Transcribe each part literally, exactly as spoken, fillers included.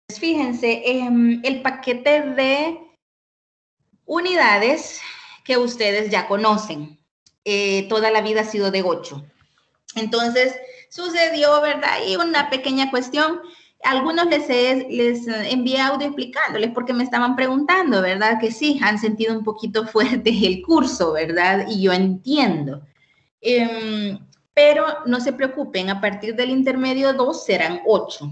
fíjense, eh, el paquete de unidades que ustedes ya conocen. Eh, toda la vida ha sido de ocho. Entonces, sucedió, ¿verdad? Y una pequeña cuestión. Algunos les, he, les envié audio explicándoles porque me estaban preguntando, ¿verdad? Que sí, han sentido un poquito fuerte el curso, ¿verdad? Y yo entiendo. Eh, pero no se preocupen, a partir del intermedio dos serán ocho.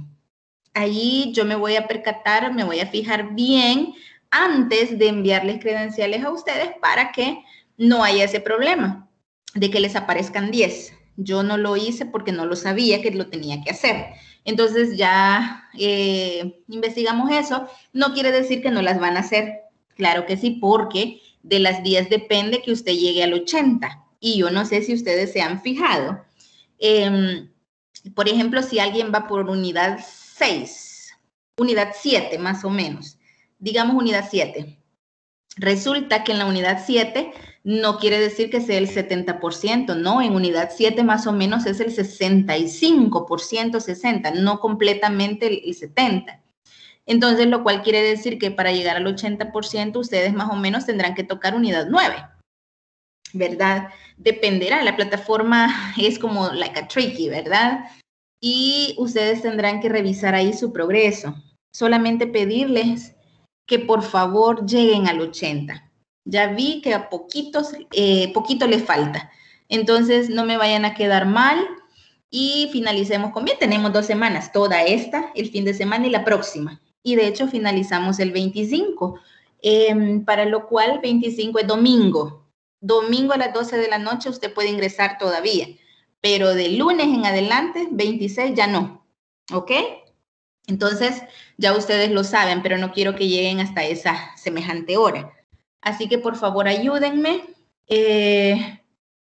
Ahí yo me voy a percatar, me voy a fijar bien antes de enviarles credenciales a ustedes para que no haya ese problema de que les aparezcan diez. Yo no lo hice porque no lo sabía que lo tenía que hacer. Entonces ya eh, investigamos eso. No quiere decir que no las van a hacer. Claro que sí, porque de las diez depende que usted llegue al ochenta. Y yo no sé si ustedes se han fijado. Eh, por ejemplo, si alguien va por unidad seis, unidad siete más o menos, digamos unidad siete. Resulta que en la unidad siete no quiere decir que sea el setenta por ciento, no, en unidad siete más o menos es el sesenta y cinco por ciento, sesenta, no completamente el setenta por ciento. Entonces, lo cual quiere decir que para llegar al ochenta por ciento ustedes más o menos tendrán que tocar unidad nueve, ¿verdad? Dependerá, la plataforma es como like a tricky, ¿verdad? Y ustedes tendrán que revisar ahí su progreso. Solamente pedirles que por favor lleguen al ochenta. Ya vi que a poquitos, eh, poquito les falta. Entonces no me vayan a quedar mal y finalicemos con bien. Tenemos dos semanas, toda esta, el fin de semana y la próxima. Y de hecho finalizamos el veinticinco, eh, para lo cual veinticinco es domingo. Domingo a las doce de la noche usted puede ingresar todavía, pero de lunes en adelante, veintiséis ya no, ¿ok? Entonces, ya ustedes lo saben, pero no quiero que lleguen hasta esa semejante hora. Así que, por favor, ayúdenme. Eh,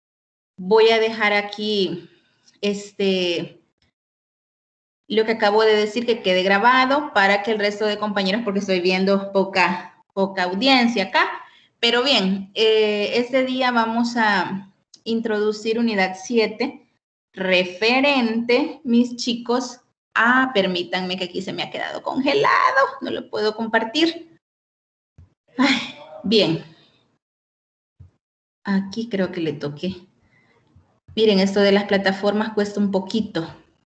voy a dejar aquí este, lo que acabo de decir que quede grabado para que el resto de compañeros, porque estoy viendo poca, poca audiencia acá. Pero bien, eh, este día vamos a introducir unidad siete, referente, mis chicos. Ah, permítanme que aquí se me ha quedado congelado, no lo puedo compartir. Ay, bien. Aquí creo que le toqué. Miren, esto de las plataformas cuesta un poquito.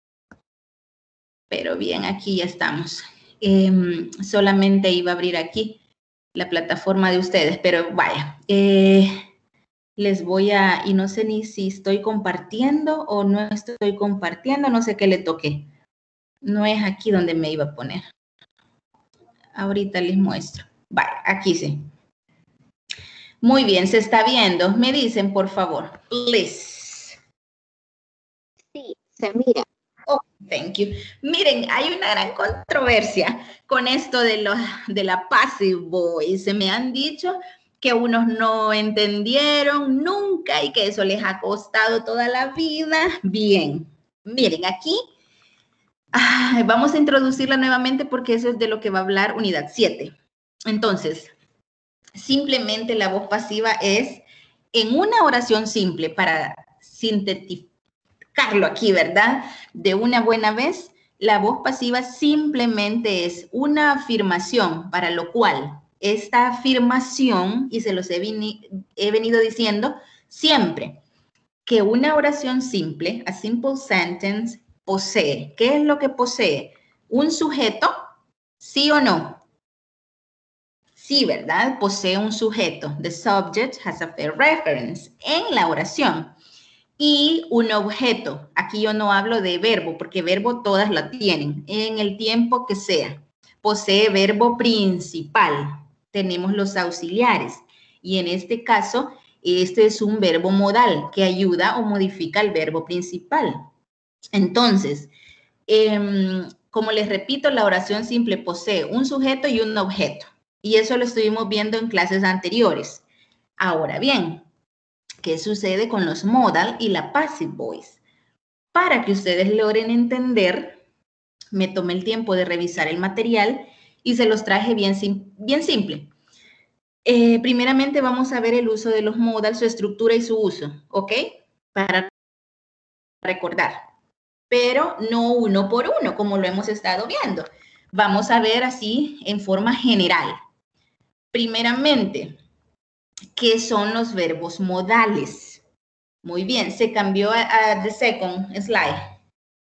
Pero bien, aquí ya estamos. Eh, solamente iba a abrir aquí la plataforma de ustedes, pero vaya. Eh, les voy a, y no sé ni si estoy compartiendo o no estoy compartiendo, no sé qué le toqué. No es aquí donde me iba a poner. Ahorita les muestro. Vale, aquí sí. Muy bien, se está viendo. Me dicen, por favor, please. Sí, se mira. Oh, thank you. Miren, hay una gran controversia con esto de, lo, de la passive voice. Me han dicho que unos no entendieron nunca y que eso les ha costado toda la vida. Bien, miren, aquí ah, vamos a introducirla nuevamente porque eso es de lo que va a hablar unidad siete. Entonces, simplemente la voz pasiva es en una oración simple para sintetizarlo aquí, ¿verdad? De una buena vez, la voz pasiva simplemente es una afirmación, para lo cual esta afirmación, y se los he, he venido diciendo siempre, que una oración simple, a simple sentence, posee. ¿Qué es lo que posee? Un sujeto, ¿sí o no? Sí, ¿verdad? Posee un sujeto. The subject has a fair reference en la oración. Y un objeto. Aquí yo no hablo de verbo, porque verbo todas la tienen, en el tiempo que sea. Posee verbo principal. Tenemos los auxiliares. Y en este caso, este es un verbo modal que ayuda o modifica el verbo principal. Entonces, eh, como les repito, la oración simple posee un sujeto y un objeto. Y eso lo estuvimos viendo en clases anteriores. Ahora bien, ¿qué sucede con los modal y la passive voice? Para que ustedes logren entender, me tomé el tiempo de revisar el material y se los traje bien, bien simple. Eh, primeramente vamos a ver el uso de los modal, su estructura y su uso, ¿ok? Para recordar, pero no uno por uno, como lo hemos estado viendo. vamos a ver así en forma general. Primeramente, ¿qué son los verbos modales? Muy bien, se cambió a, a the second slide.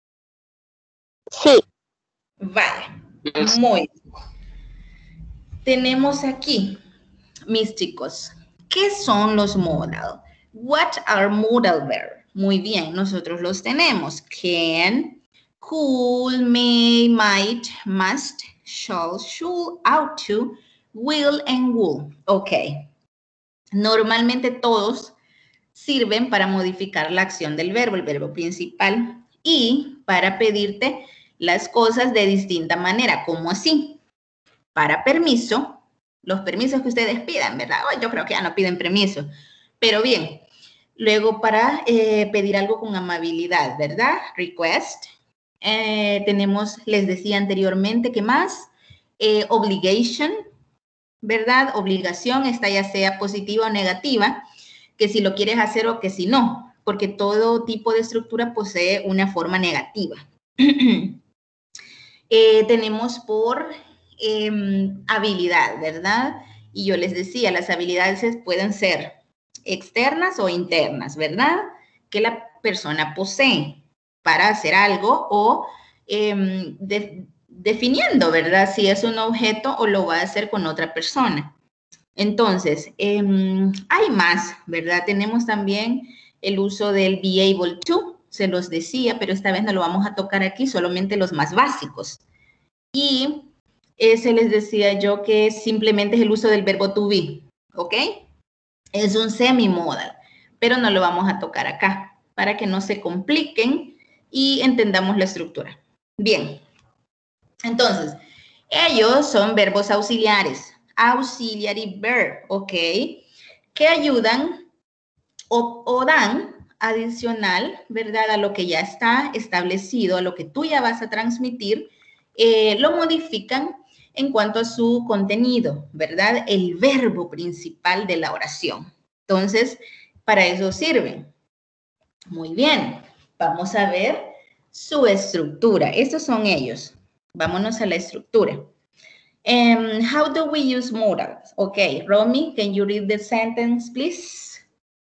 Sí. Vale, muy bien. Tenemos aquí, mis chicos, ¿qué son los modal? What are modal verbs? Muy bien, nosotros los tenemos. Can, could, may, might, must, shall, should, ought to, will, and would. Ok. Normalmente todos sirven para modificar la acción del verbo, el verbo principal, y para pedirte las cosas de distinta manera. ¿Cómo así? Para permiso, los permisos que ustedes pidan, ¿verdad? Oh, yo creo que ya no piden permiso. Pero bien, luego para eh, pedir algo con amabilidad, ¿verdad? Request. Eh, tenemos, les decía anteriormente, ¿qué más? Eh, obligation, ¿verdad? Obligación, esta ya sea positiva o negativa, que si lo quieres hacer o que si no, porque todo tipo de estructura posee una forma negativa. eh, tenemos por eh, habilidad, ¿verdad? Y yo les decía, las habilidades pueden ser externas o internas, ¿verdad? Que la persona posee para hacer algo o eh, de, definiendo, ¿verdad? Si es un objeto o lo va a hacer con otra persona. Entonces, eh, hay más, ¿verdad? Tenemos también el uso del be able to, se los decía, pero esta vez no lo vamos a tocar aquí, solamente los más básicos. Y ese les decía yo que simplemente es el uso del verbo to be, ¿ok? Es un semimodal, pero no lo vamos a tocar acá, para que no se compliquen y entendamos la estructura. Bien, entonces, ellos son verbos auxiliares, auxiliary verb, ¿ok? Que ayudan o, o dan adicional, ¿verdad? A lo que ya está establecido, a lo que tú ya vas a transmitir, eh, lo modifican en cuanto a su contenido, ¿verdad? El verbo principal de la oración. Entonces, para eso sirven. Muy bien, vamos a ver su estructura. Estos son ellos. Vámonos a la estructura. Um, how do we use modals? Okay, Romy, can you read the sentence, please?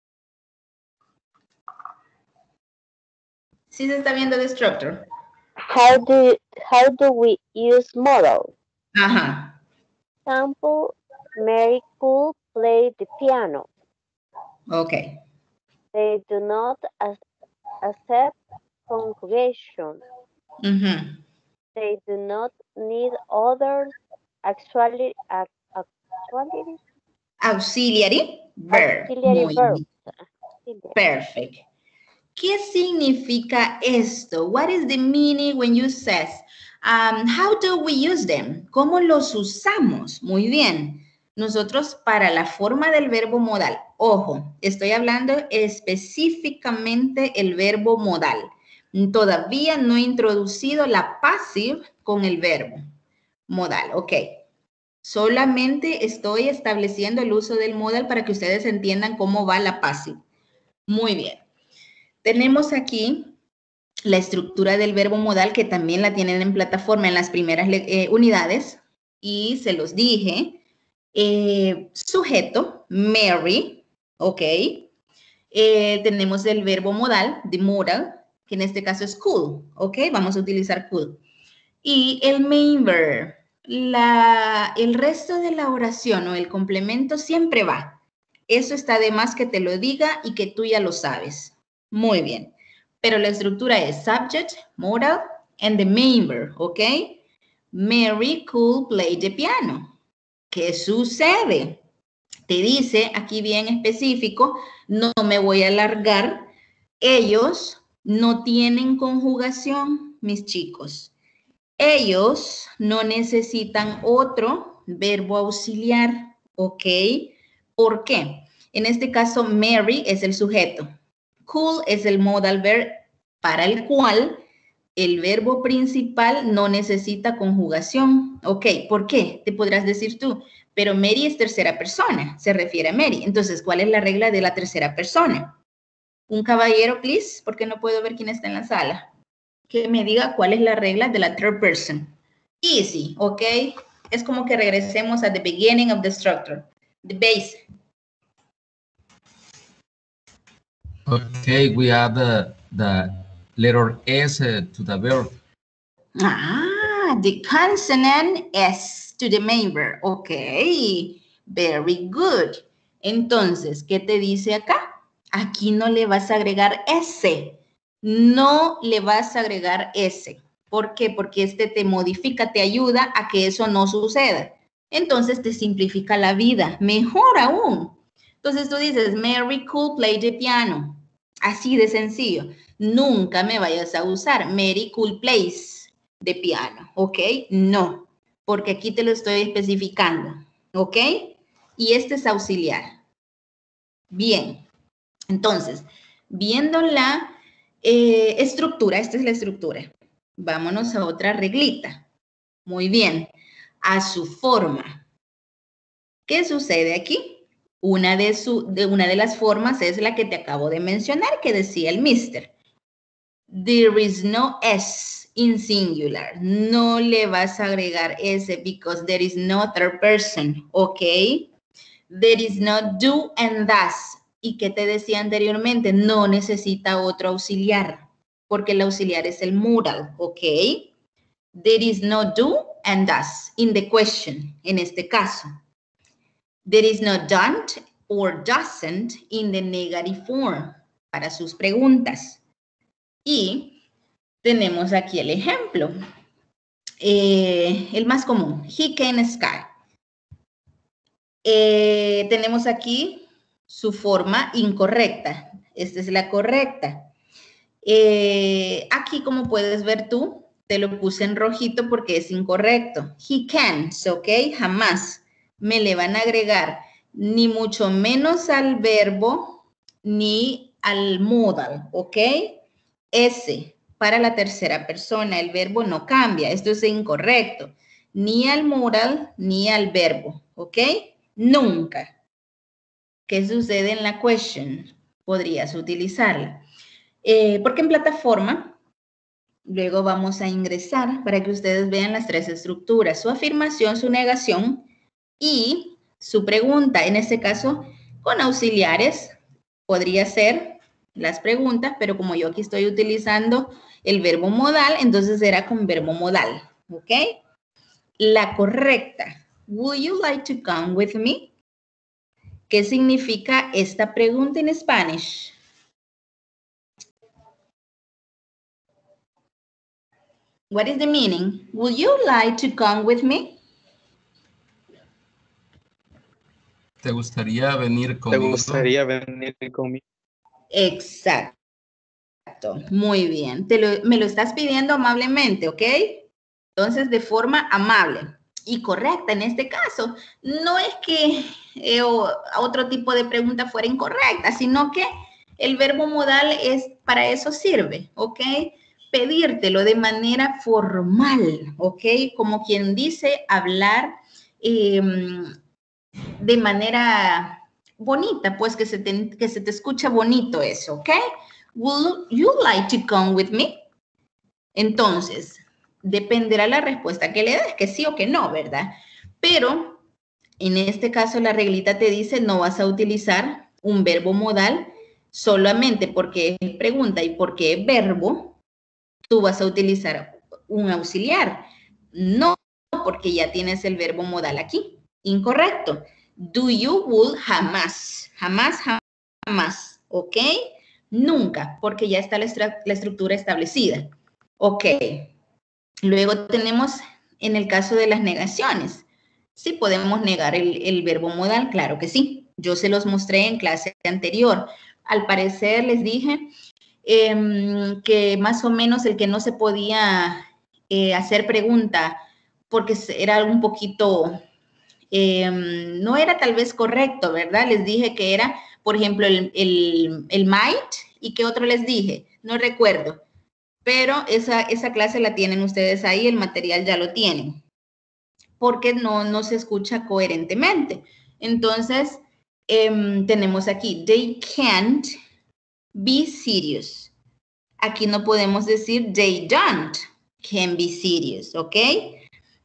Sí se está viendo the structure. How do how do we use modals? Ajá. Example, Mary could play the piano. Okay. They do not as, accept conjugation. Uh-huh. They do not need others actually actually Auxiliary verb. auxiliary Muy verbs. bien. Perfect. ¿Qué significa esto? What is the meaning when you says, um, how do we use them? ¿Cómo los usamos? Muy bien. Nosotros para la forma del verbo modal, ojo, estoy hablando específicamente el verbo modal. Todavía no he introducido la passive con el verbo modal, ok. Solamente estoy estableciendo el uso del modal para que ustedes entiendan cómo va la passive. Muy bien. Tenemos aquí la estructura del verbo modal que también la tienen en plataforma en las primeras eh, unidades y se los dije. Eh, sujeto, Mary, ok. Eh, tenemos el verbo modal, the modal, que en este caso es could, ok. Vamos a utilizar could. Y el main verb, la, el resto de la oración o el complemento siempre va. Eso está de más que te lo diga y que tú ya lo sabes. Muy bien. Pero la estructura es subject, modal, and the main verb, ¿ok? Mary could play the piano. ¿Qué sucede? Te dice aquí bien específico, no me voy a alargar, ellos no tienen conjugación, mis chicos. Ellos no necesitan otro verbo auxiliar, ¿ok? ¿Por qué? En este caso, Mary es el sujeto. Could es el modal verb para el cual el verbo principal no necesita conjugación. Ok, ¿por qué? Te podrás decir tú, pero Mary es tercera persona, se refiere a Mary. Entonces, ¿cuál es la regla de la tercera persona? Un caballero, please, porque no puedo ver quién está en la sala. Que me diga cuál es la regla de la third person. Easy, ¿ok? Es como que regresemos at the beginning of the structure, the base. Okay, we add the, the letter S to the verb. Ah, the consonant S to the main verb. Ok, very good. Entonces, ¿qué te dice acá? Aquí no le vas a agregar S. No le vas a agregar S. ¿Por qué? Porque este te modifica, te ayuda a que eso no suceda. Entonces, te simplifica la vida. Mejor aún. Entonces, tú dices, Mary could play the piano. Así de sencillo. Nunca me vayas a usar Mary could plays de piano, ¿ok? No, porque aquí te lo estoy especificando, ¿ok? Y este es auxiliar. Bien, entonces, viendo la eh, estructura, esta es la estructura. Vámonos a otra reglita. Muy bien, a su forma. ¿Qué sucede aquí? Una de, su, de, una de las formas es la que te acabo de mencionar, que decía el mister. There is no S in singular. No le vas a agregar S because there is no third person, ¿ok? There is no do and does. ¿Y qué te decía anteriormente? No necesita otro auxiliar, porque el auxiliar es el modal, ¿ok? There is no do and does in the question, en este caso. There is no don't or doesn't in the negative form, para sus preguntas. Y tenemos aquí el ejemplo, eh, el más común, he can sky. Eh, tenemos aquí su forma incorrecta, esta es la correcta. Eh, aquí, como puedes ver tú, te lo puse en rojito porque es incorrecto. He can't, ¿ok? Jamás me le van a agregar ni mucho menos al verbo ni al modal, ¿ok? Ese. Para la tercera persona, el verbo no cambia. Esto es incorrecto. Ni al modal ni al verbo. ¿Ok? Nunca. ¿Qué sucede en la question? Podrías utilizarla. Eh, porque en plataforma, luego vamos a ingresar para que ustedes vean las tres estructuras. Su afirmación, su negación y su pregunta. En este caso, con auxiliares, podría ser las preguntas, pero como yo aquí estoy utilizando el verbo modal, entonces será con verbo modal, ¿ok? La correcta. Would you like to come with me? ¿Qué significa esta pregunta en Spanish? What is the meaning? Would you like to come with me? ¿Te gustaría venir conmigo? ¿Te gustaría venir conmigo? Exacto. Muy bien. Te lo, me lo estás pidiendo amablemente, ¿ok? Entonces, de forma amable y correcta en este caso. No es que eh, o, otro tipo de pregunta fuera incorrecta, sino que el verbo modal es para eso sirve, ¿ok? Pedírtelo de manera formal, ¿ok? Como quien dice, hablar eh, de manera bonita, pues que se, te, que se te escucha bonito eso, ¿ok? Would you like to come with me? Entonces, dependerá la respuesta que le des, que sí o que no, ¿verdad? Pero en este caso la reglita te dice no vas a utilizar un verbo modal solamente porque es pregunta y porque es verbo, tú vas a utilizar un auxiliar. No porque ya tienes el verbo modal aquí. Incorrecto. Do you, would, jamás. Jamás, jamás. ¿Ok? Nunca, porque ya está la, estru la estructura establecida. Ok. Luego tenemos en el caso de las negaciones. ¿Sí podemos negar el, el verbo modal? Claro que sí. Yo se los mostré en clase anterior. Al parecer les dije eh, que más o menos el que no se podía eh, hacer pregunta porque era un poquito, eh, no era tal vez correcto, ¿verdad? Les dije que era, por ejemplo, el, el, el might y ¿qué otro les dije? No recuerdo. Pero esa, esa clase la tienen ustedes ahí, el material ya lo tienen, porque no, no se escucha coherentemente. Entonces, eh, tenemos aquí, they can't be serious. Aquí no podemos decir they don't can be serious, ¿ok?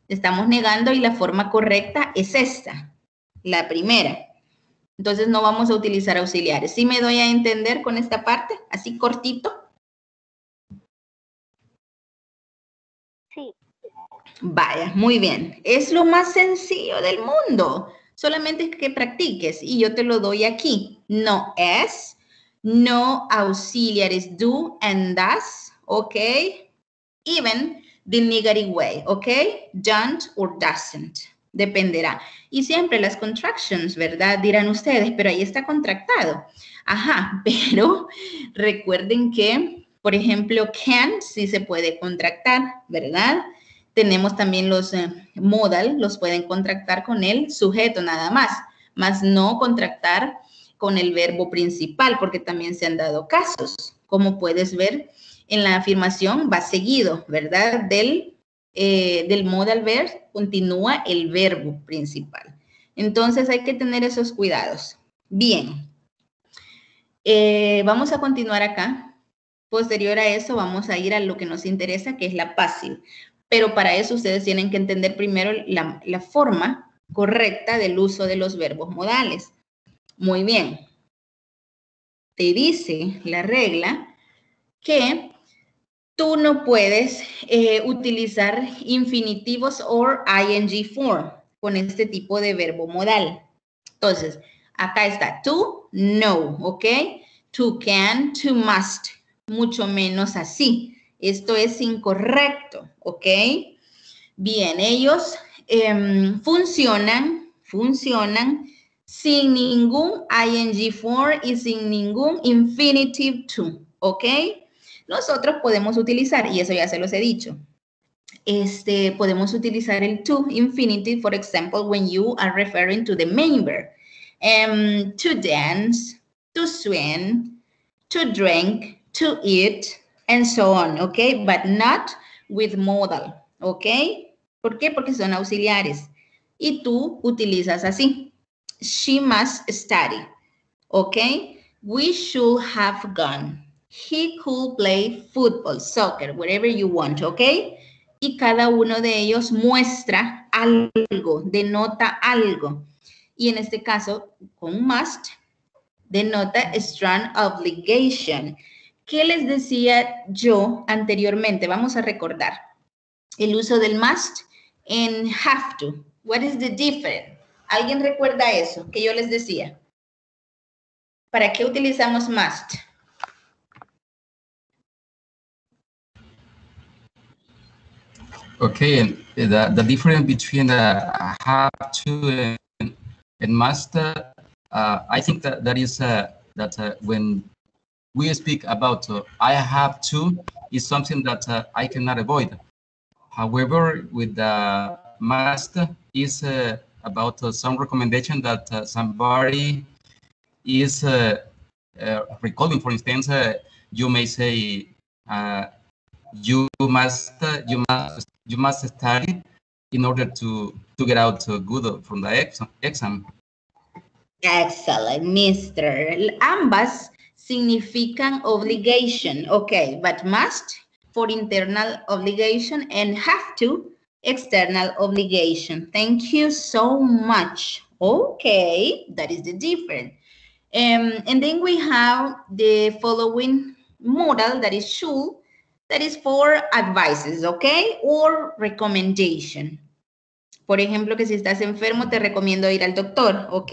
Estamos negando y la forma correcta es esta, la primera. Entonces no vamos a utilizar auxiliares. ¿Sí me doy a entender con esta parte? Así cortito. Sí. Vaya, muy bien. Es lo más sencillo del mundo. Solamente es que practiques y yo te lo doy aquí. No es, no auxiliaries do and does, ¿ok? Even the negative way, ¿ok? Don't or doesn't. Dependerá. Y siempre las contractions, ¿verdad? Dirán ustedes, pero ahí está contractado. Ajá, pero recuerden que, por ejemplo, can sí se puede contractar, ¿verdad? Tenemos también los eh, modal, los pueden contractar con el sujeto nada más, más no contractar con el verbo principal, porque también se han dado casos. Como puedes ver, en la afirmación va seguido, ¿verdad? Del Eh, del modal verb continúa el verbo principal. Entonces hay que tener esos cuidados. Bien. Eh, vamos a continuar acá. Posterior a eso vamos a ir a lo que nos interesa, que es la passive. Pero para eso ustedes tienen que entender primero la, la forma correcta del uso de los verbos modales. Muy bien. Te dice la regla que tú no puedes eh, utilizar infinitivos or ing form con este tipo de verbo modal. Entonces, acá está to, no, ¿ok? To can, to must, mucho menos así. Esto es incorrecto, ¿ok? Bien, ellos eh, funcionan, funcionan sin ningún ing form y sin ningún infinitive to, ¿ok? Nosotros podemos utilizar, y eso ya se los he dicho, este, podemos utilizar el to infinitive, for example, when you are referring to the main verb. Um, to dance, to swim, to drink, to eat, and so on, okay? But not with modal, okay? ¿Por qué? Porque son auxiliares. Y tú utilizas así. She must study, okay? We should have gone. He could play football, soccer, whatever you want, ¿ok? Y cada uno de ellos muestra algo, denota algo. Y en este caso, con must, denota strong obligation. ¿Qué les decía yo anteriormente? Vamos a recordar. El uso del must en have to. What is the difference? ¿Alguien recuerda eso que yo les decía? ¿Para qué utilizamos must? Okay, and the, the difference between uh, have to and, and must, uh, uh, I think that that is uh, that uh, when we speak about uh, I have to, is something that uh, I cannot avoid. However, with the must is uh, about uh, some recommendation that uh, somebody is uh, uh, recalling. For instance, uh, you may say uh, you must uh, you must you must study in order to to get out uh, good from the exam. exam. Excellent, mister Ambas significan obligation, okay, but must for internal obligation and have to external obligation. Thank you so much. Okay, that is the difference. Um, and then we have the following modal, that is should, that is for advices, okay, or recommendation. Por ejemplo, que si estás enfermo, te recomiendo ir al doctor, ¿ok?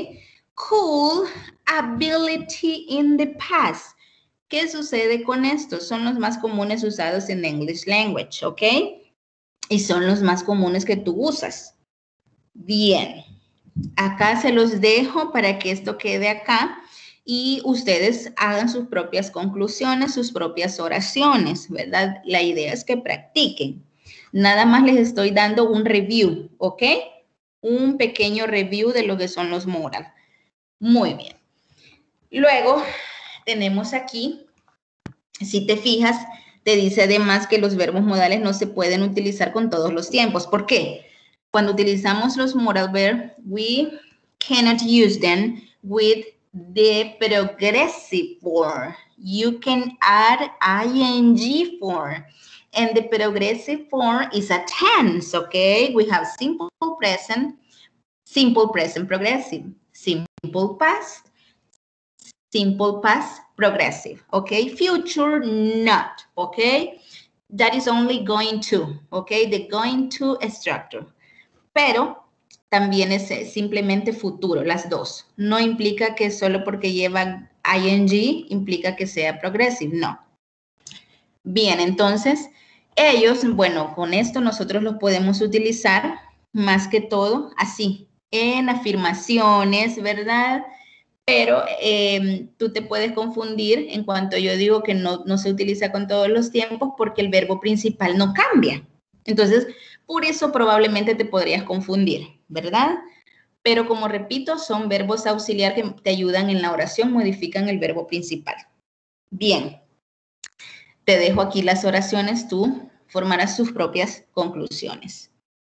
Cool ability in the past. ¿Qué sucede con esto? Son los más comunes usados en English language, ¿ok? Y son los más comunes que tú usas. Bien. Acá se los dejo para que esto quede acá y ustedes hagan sus propias conclusiones, sus propias oraciones, ¿verdad? La idea es que practiquen. Nada más les estoy dando un review, ¿ok? Un pequeño review de lo que son los modal. Muy bien. Luego tenemos aquí, si te fijas, te dice además que los verbos modales no se pueden utilizar con todos los tiempos. ¿Por qué? Cuando utilizamos los modal verbs, we cannot use them with the progressive form. You can add ing form. And the progressive form is a tense, okay? We have simple present, simple present progressive, simple past, simple past progressive, okay? Future not, okay? That is only going to, okay? The going to structure. Pero también es simplemente futuro, las dos. No implica que solo porque lleva ing implica que sea progressive, no. Bien, entonces, ellos, bueno, con esto nosotros los podemos utilizar más que todo así, en afirmaciones, ¿verdad? Pero eh, tú te puedes confundir en cuanto yo digo que no, no se utiliza con todos los tiempos porque el verbo principal no cambia. Entonces, por eso probablemente te podrías confundir, ¿verdad? Pero como repito, son verbos auxiliar que te ayudan en la oración, modifican el verbo principal. Bien, te dejo aquí las oraciones, tú formarás tus propias conclusiones.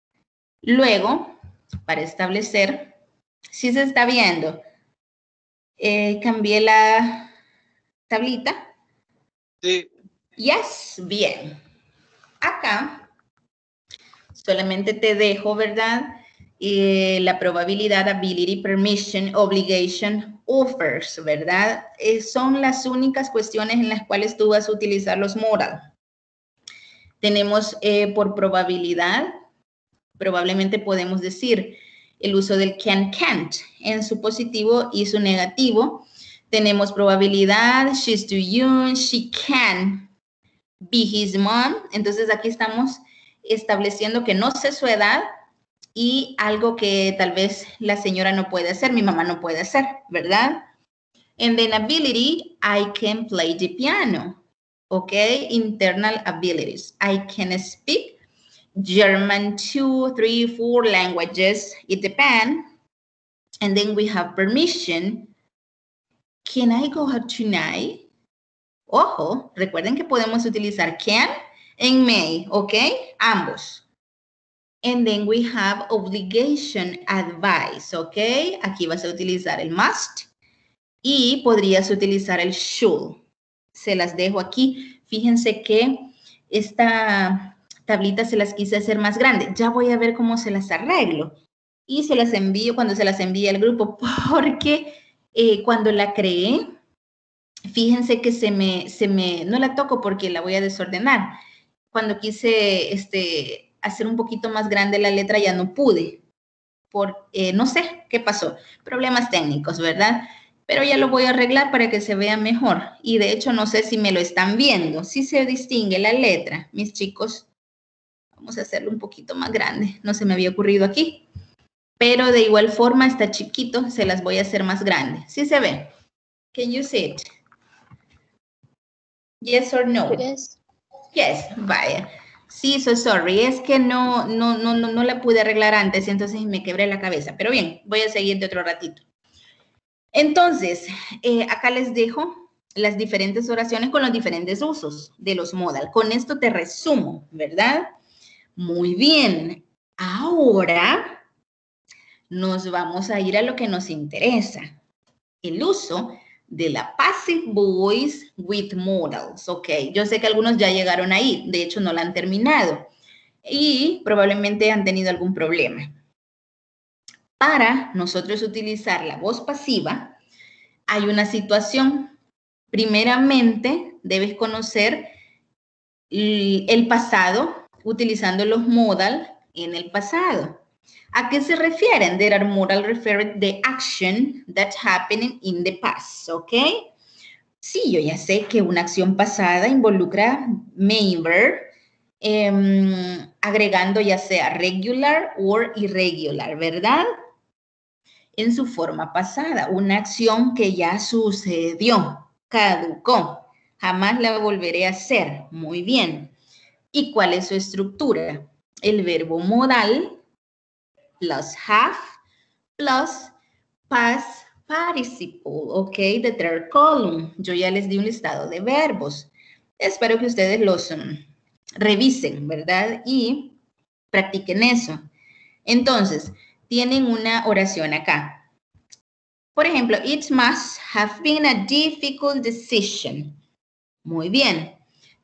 Luego, para establecer, si se está viendo, eh, cambié la tablita. Sí. Yes, bien. Acá solamente te dejo, ¿verdad? Eh, la probabilidad, ability, permission, obligation, offers, ¿verdad? Eh, son las únicas cuestiones en las cuales tú vas a utilizar los modal. Tenemos eh, por probabilidad, probablemente podemos decir el uso del can, can't en su positivo y su negativo. Tenemos probabilidad, she's too young, she can be his mom. Entonces aquí estamos estableciendo que no sé su edad y algo que tal vez la señora no puede hacer, mi mamá no puede hacer, ¿verdad? And then ability, I can play the piano, okay? Internal abilities, I can speak German, two, three, four languages, it depends. And then we have permission, can I go out tonight? Ojo, recuerden que podemos utilizar can and may, okay? Ambos. And then we have obligation, advice, ¿ok? Aquí vas a utilizar el must y podrías utilizar el should. Se las dejo aquí. Fíjense que esta tablita se las quise hacer más grande. Ya voy a ver cómo se las arreglo. Y se las envío cuando se las envíe al grupo porque eh, cuando la creé, fíjense que se me, se me, no la toco porque la voy a desordenar. Cuando quise, este... hacer un poquito más grande la letra, ya no pude, por, eh, no sé qué pasó, problemas técnicos, ¿verdad? Pero ya lo voy a arreglar para que se vea mejor, y de hecho no sé si me lo están viendo, si se distingue la letra, mis chicos, vamos a hacerlo un poquito más grande, no se me había ocurrido aquí, pero de igual forma está chiquito, se las voy a hacer más grande, ¿sí se ve? Can you see it? Yes or no? Yes. Yes, vaya. Sí, so sorry, es que no, no, no, no, no la pude arreglar antes, entonces me quebré la cabeza. Pero bien, voy a seguir de otro ratito. Entonces, eh, acá les dejo las diferentes oraciones con los diferentes usos de los modal. Con esto te resumo, ¿verdad? Muy bien. Ahora nos vamos a ir a lo que nos interesa. El uso de la passive voice with modals, ok. Yo sé que algunos ya llegaron ahí, de hecho no la han terminado y probablemente han tenido algún problema. Para nosotros utilizar la voz pasiva, hay una situación. Primeramente, debes conocer el pasado utilizando los modal en el pasado. ¿A qué se refieren? There are modal referring the action that's happening in the past, ¿ok? Sí, yo ya sé que una acción pasada involucra main verb, eh, agregando ya sea regular o irregular, ¿verdad? En su forma pasada, una acción que ya sucedió, caducó, jamás la volveré a hacer. Muy bien. ¿Y cuál es su estructura? El verbo modal plus have, plus past participle, ok, the third column. Yo ya les di un listado de verbos. Espero que ustedes los um, revisen, ¿verdad? Y practiquen eso. Entonces, tienen una oración acá. Por ejemplo, it must have been a difficult decision. Muy bien.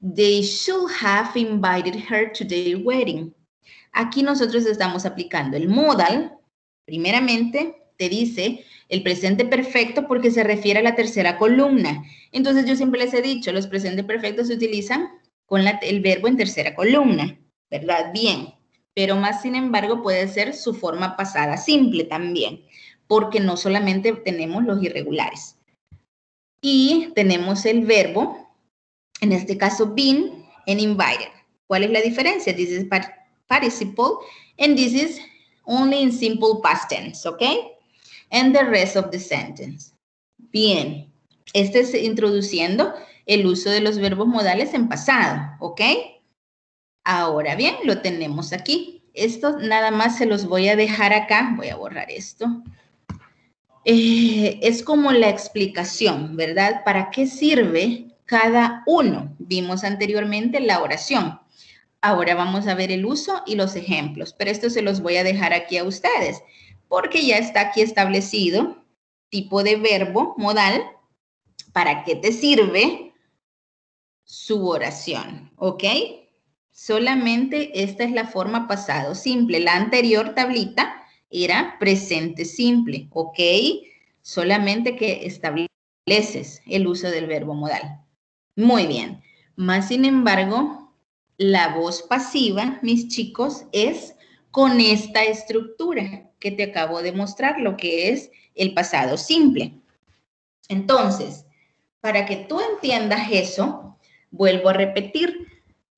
They should have invited her to their wedding. Aquí nosotros estamos aplicando el modal. Primeramente, te dice el presente perfecto porque se refiere a la tercera columna. Entonces, yo siempre les he dicho, los presentes perfectos se utilizan con la, el verbo en tercera columna, ¿verdad? Bien. Pero más, sin embargo, puede ser su forma pasada simple también, porque no solamente tenemos los irregulares. Y tenemos el verbo, en este caso, been and invited. ¿Cuál es la diferencia? This is participle and this is only in simple past tense, ¿ok? And the rest of the sentence. Bien, este es introduciendo el uso de los verbos modales en pasado, ¿ok? Ahora bien, lo tenemos aquí. Esto nada más se los voy a dejar acá. Voy a borrar esto. Eh, es como la explicación, ¿verdad? ¿Para qué sirve cada uno? Vimos anteriormente la oración. Ahora vamos a ver el uso y los ejemplos, pero esto se los voy a dejar aquí a ustedes, porque ya está aquí establecido tipo de verbo modal, para qué te sirve su oración, ¿ok? Solamente esta es la forma pasado simple. La anterior tablita era presente simple, ¿ok? Solamente que estableces el uso del verbo modal. Muy bien. Más sin embargo, la voz pasiva, mis chicos, es con esta estructura que te acabo de mostrar, lo que es el pasado simple. Entonces, para que tú entiendas eso, vuelvo a repetir.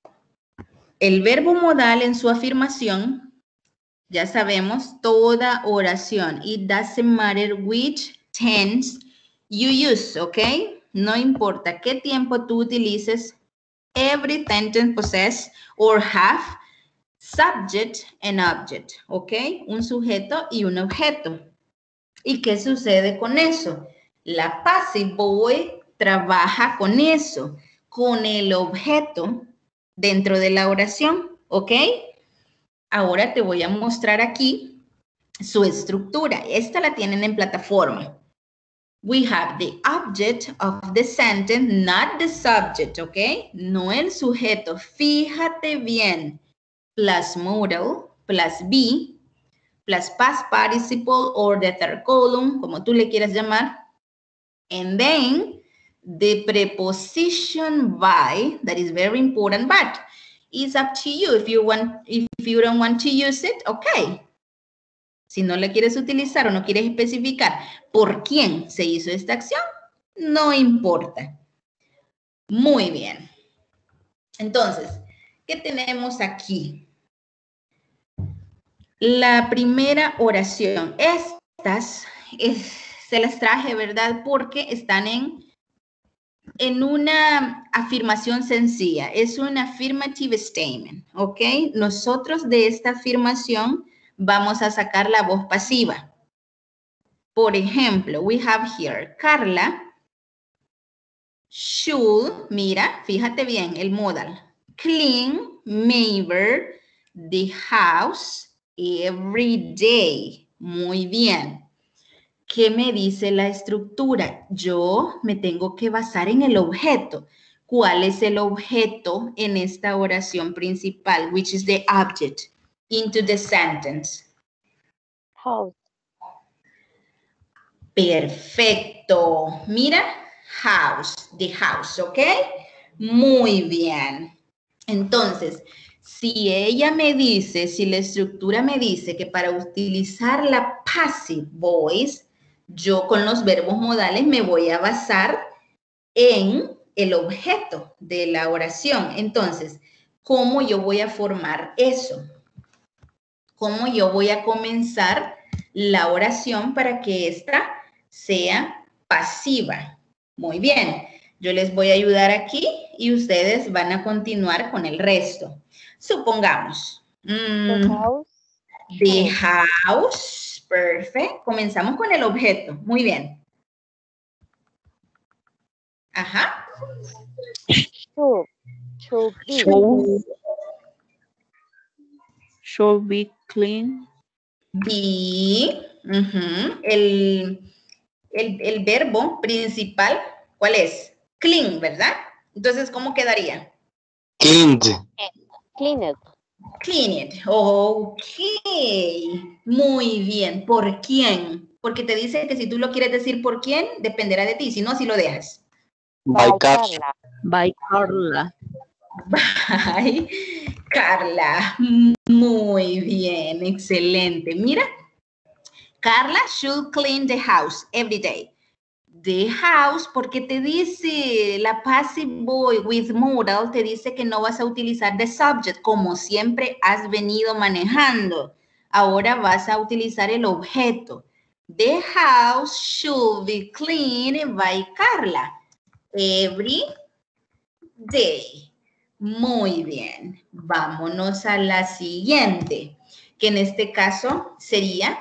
El verbo modal en su afirmación, ya sabemos, toda oración. It doesn't matter which tense you use, ¿ok? No importa qué tiempo tú utilices. Every sentence possess or have subject and object, ¿ok? Un sujeto y un objeto. ¿Y qué sucede con eso? La passive voice trabaja con eso, con el objeto dentro de la oración, ¿ok? Ahora te voy a mostrar aquí su estructura. Esta la tienen en plataforma. We have the object of the sentence, not the subject, ¿ok? No el sujeto. Fíjate bien. Plus modal, plus be, plus past participle or the third column, como tú le quieras llamar. And then the preposition by, that is very important, but it's up to you. If you want, if you don't want to use it, okay. Si no la quieres utilizar o no quieres especificar por quién se hizo esta acción, no importa. Muy bien. Entonces, ¿qué tenemos aquí? La primera oración. Estas es, se las traje, ¿verdad? Porque están en, en una afirmación sencilla. Es un affirmative statement, ¿ok? Nosotros de esta afirmación vamos a sacar la voz pasiva. Por ejemplo, we have here, Carla should, mira, fíjate bien, el modal, clean, maybe, the house every day. Muy bien. ¿Qué me dice la estructura? Yo me tengo que basar en el objeto. ¿Cuál es el objeto en esta oración principal? Which is the object into the sentence. House. Perfecto. Mira, house, the house, ¿ok? Muy bien. Entonces, si ella me dice, si la estructura me dice que para utilizar la passive voice, yo con los verbos modales me voy a basar en el objeto de la oración. Entonces, ¿cómo yo voy a formar eso? ¿Cómo yo voy a comenzar la oración para que ésta sea pasiva? Muy bien, yo les voy a ayudar aquí y ustedes van a continuar con el resto. Supongamos. The Mm, house. the house. Perfecto. Comenzamos con el objeto. Muy bien. Ajá. Should. Should be. Should, should be clean. Be. Uh-huh. el, el, el verbo principal, ¿cuál es? Clean, ¿verdad? Entonces, ¿cómo quedaría? Cleaned. Clean it. Clean it. Ok. Muy bien. ¿Por quién? Porque te dice que si tú lo quieres decir por quién, dependerá de ti. Si no, si lo dejas. By By Carla. Carla. By Carla. Bye, Carla. Muy bien. Excelente. Mira. Carla should clean the house every day. The house, porque te dice la passive voice with modal, te dice que no vas a utilizar the subject, como siempre has venido manejando. Ahora vas a utilizar el objeto. The house should be cleaned by Carla every day. Muy bien. Vámonos a la siguiente, que en este caso sería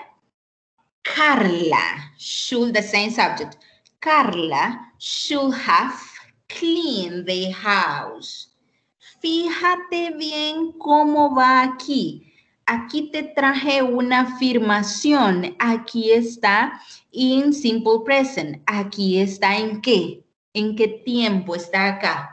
Carla should, the same subject. Carla should have cleaned the house. Fíjate bien cómo va aquí. Aquí te traje una afirmación. Aquí está in simple present. Aquí está en qué. ¿En qué tiempo está acá?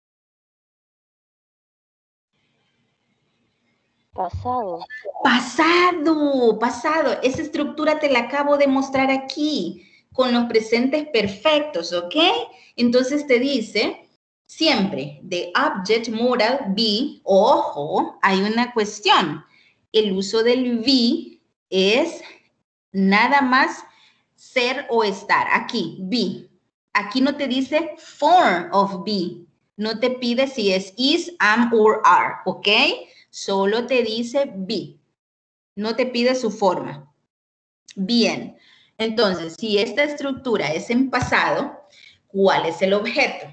Pasado. Pasado, pasado. Esa estructura te la acabo de mostrar aquí con los presentes perfectos, ¿ok? Entonces te dice siempre the object modal be, ojo, hay una cuestión. El uso del be es nada más ser o estar. Aquí, be. Aquí no te dice form of be. No te pide si es is, am, or are, ¿ok? Solo te dice be. No te pide su forma. Bien. Entonces, si esta estructura es en pasado, ¿cuál es el objeto?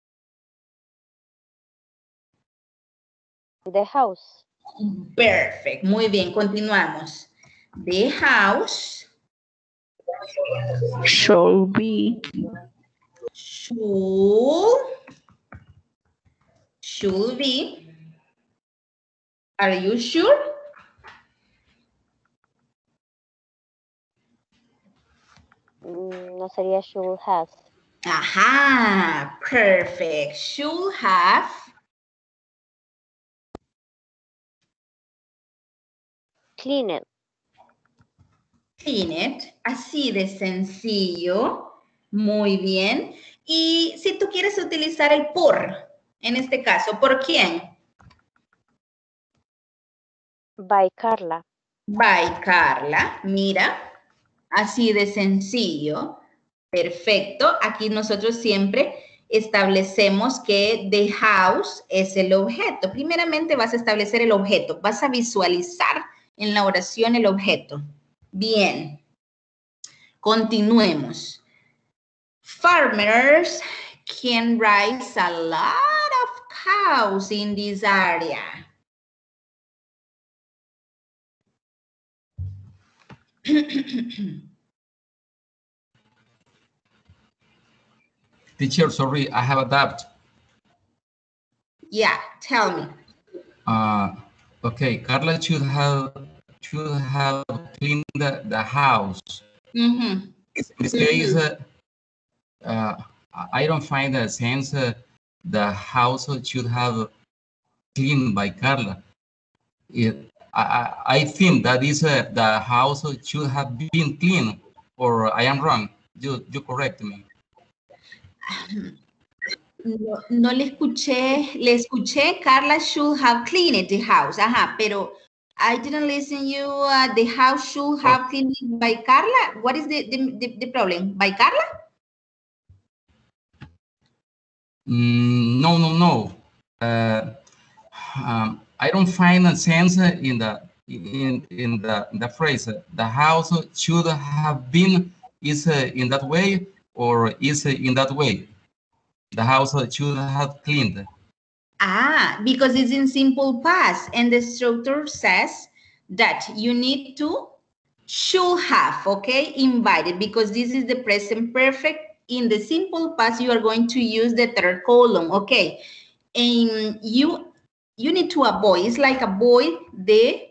The house. Perfect. Muy bien. Continuamos. The house Should be. should, should be. Are you sure? Mm, no sería should have. Ajá, perfect. Should have Clean it. clean it. Así de sencillo. Muy bien. Y si tú quieres utilizar el por, en este caso, ¿por quién? By Carla. By Carla. Mira, así de sencillo. Perfecto. Aquí nosotros siempre establecemos que the house es el objeto. Primeramente vas a establecer el objeto. Vas a visualizar en la oración el objeto. Bien. Continuemos. Farmers can raise a lot of cows in this area. Teacher, sorry, I have a doubt. Yeah, tell me. Uh, okay, Carla should have should have cleaned the, the house. Mm-hmm. In this case, uh, uh, I don't find a sense uh, the house should have cleaned by Carla. It, I, I think that is uh, the house should have been cleaned, or I am wrong. You, you correct me. No, no le escuché, le escuché, Carla should have cleaned the house. Ajá, pero I didn't listen you, uh, the house should have oh. cleaned by Carla. What is the, the, the, the problem? By Carla? Mm, no, no, no. Uh, um, I don't find a sense in the in in the the phrase. The house should have been is uh, in that way or is uh, in that way. The house should have cleaned. Ah, because it's in simple past, and the structure says that you need to should have, okay, invited, because this is the present perfect. In the simple past, you are going to use the third column, okay, and you you need to avoid. It's like avoid the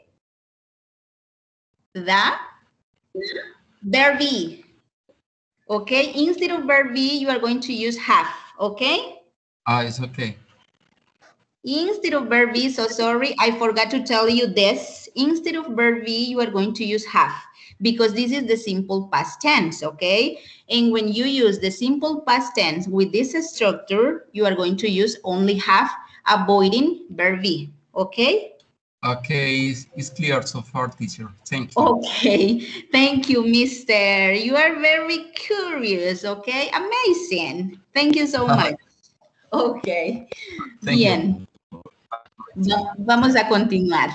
the verb be, okay. Instead of verb be, you are going to use have, okay. Ah, it's okay. Instead of verb be, so sorry, I forgot to tell you this. Instead of verb be, you are going to use have because this is the simple past tense, okay? And when you use the simple past tense with this structure, you are going to use only have, avoiding verb be, okay? Okay, it's, it's clear so far, teacher. Thank you. Okay, thank you, mister. You are very curious, okay? Amazing. Thank you so much. Okay, Thank bien. you. Va- vamos a continuar.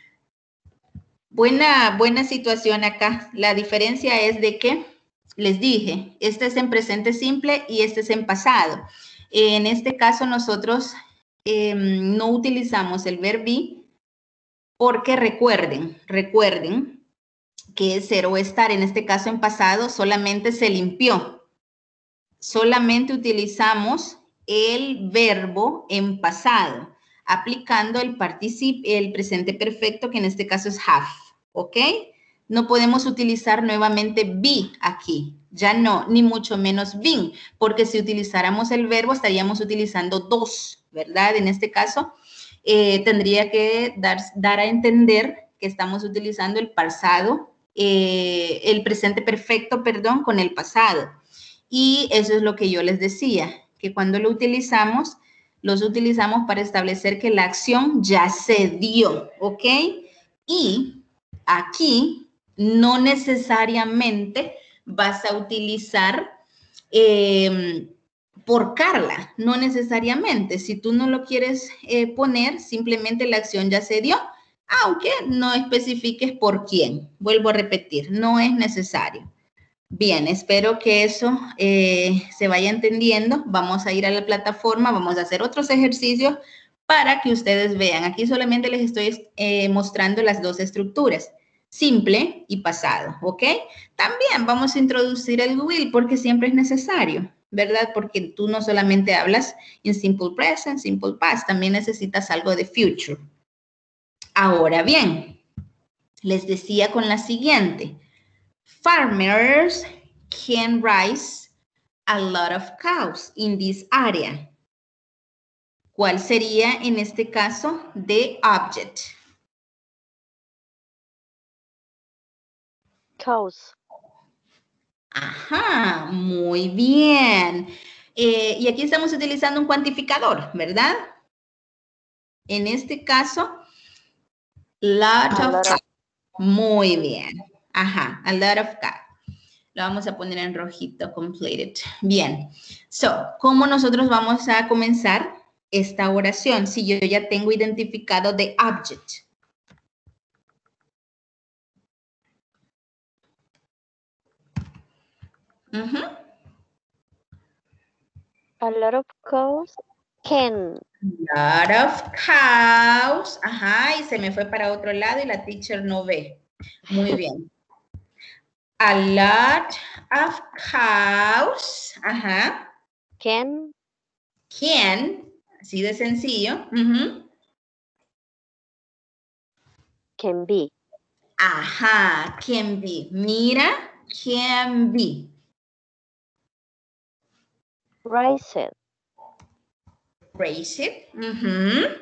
Buena, buena situación acá. La diferencia es de que, les dije, este es en presente simple y este es en pasado. En este caso nosotros eh, no utilizamos el verbo be porque recuerden, recuerden que ser o estar, en este caso en pasado, solamente se limpió. Solamente utilizamos el verbo en pasado, aplicando el, el presente perfecto, que en este caso es have, ¿ok? No podemos utilizar nuevamente be aquí, ya no, ni mucho menos been, porque si utilizáramos el verbo estaríamos utilizando dos, ¿verdad? En este caso, eh, tendría que dar, dar a entender que estamos utilizando el pasado, eh, el presente perfecto, perdón, con el pasado. Y eso es lo que yo les decía, que cuando lo utilizamos, los utilizamos para establecer que la acción ya se dio, ¿ok? Y aquí no necesariamente vas a utilizar eh, por Carla, no necesariamente. Si tú no lo quieres eh, poner, simplemente la acción ya se dio, aunque no especifiques por quién. Vuelvo a repetir, no es necesario. Bien, espero que eso eh, se vaya entendiendo. Vamos a ir a la plataforma, vamos a hacer otros ejercicios para que ustedes vean. Aquí solamente les estoy eh, mostrando las dos estructuras, simple y pasado, ¿ok? También vamos a introducir el will porque siempre es necesario, ¿verdad? Porque tú no solamente hablas en simple present, simple past, también necesitas algo de future. Ahora bien, les decía con la siguiente. Farmers can raise a lot of cows in this area. ¿Cuál sería en este caso the object? Cows. Ajá, muy bien. Eh, y aquí estamos utilizando un cuantificador, ¿verdad? En este caso, lot A of lot cows. of- Muy bien. Ajá, a lot of cows. Lo vamos a poner en rojito, completed. Bien. So, ¿cómo nosotros vamos a comenzar esta oración? Si yo ya tengo identificado the object. Uh-huh. A lot of cows can. Lot of cows. Ajá, y se me fue para otro lado y la teacher no ve. Muy bien. A lot of cows. Ajá. Can. Can. Así de sencillo. Uh-huh. Can be. Ajá, can be. Mira, can be. Raise it. Raise it. Uh-huh.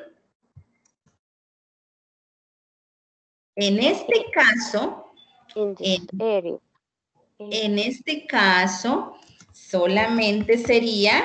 En este caso, In this en, area. en este caso, solamente sería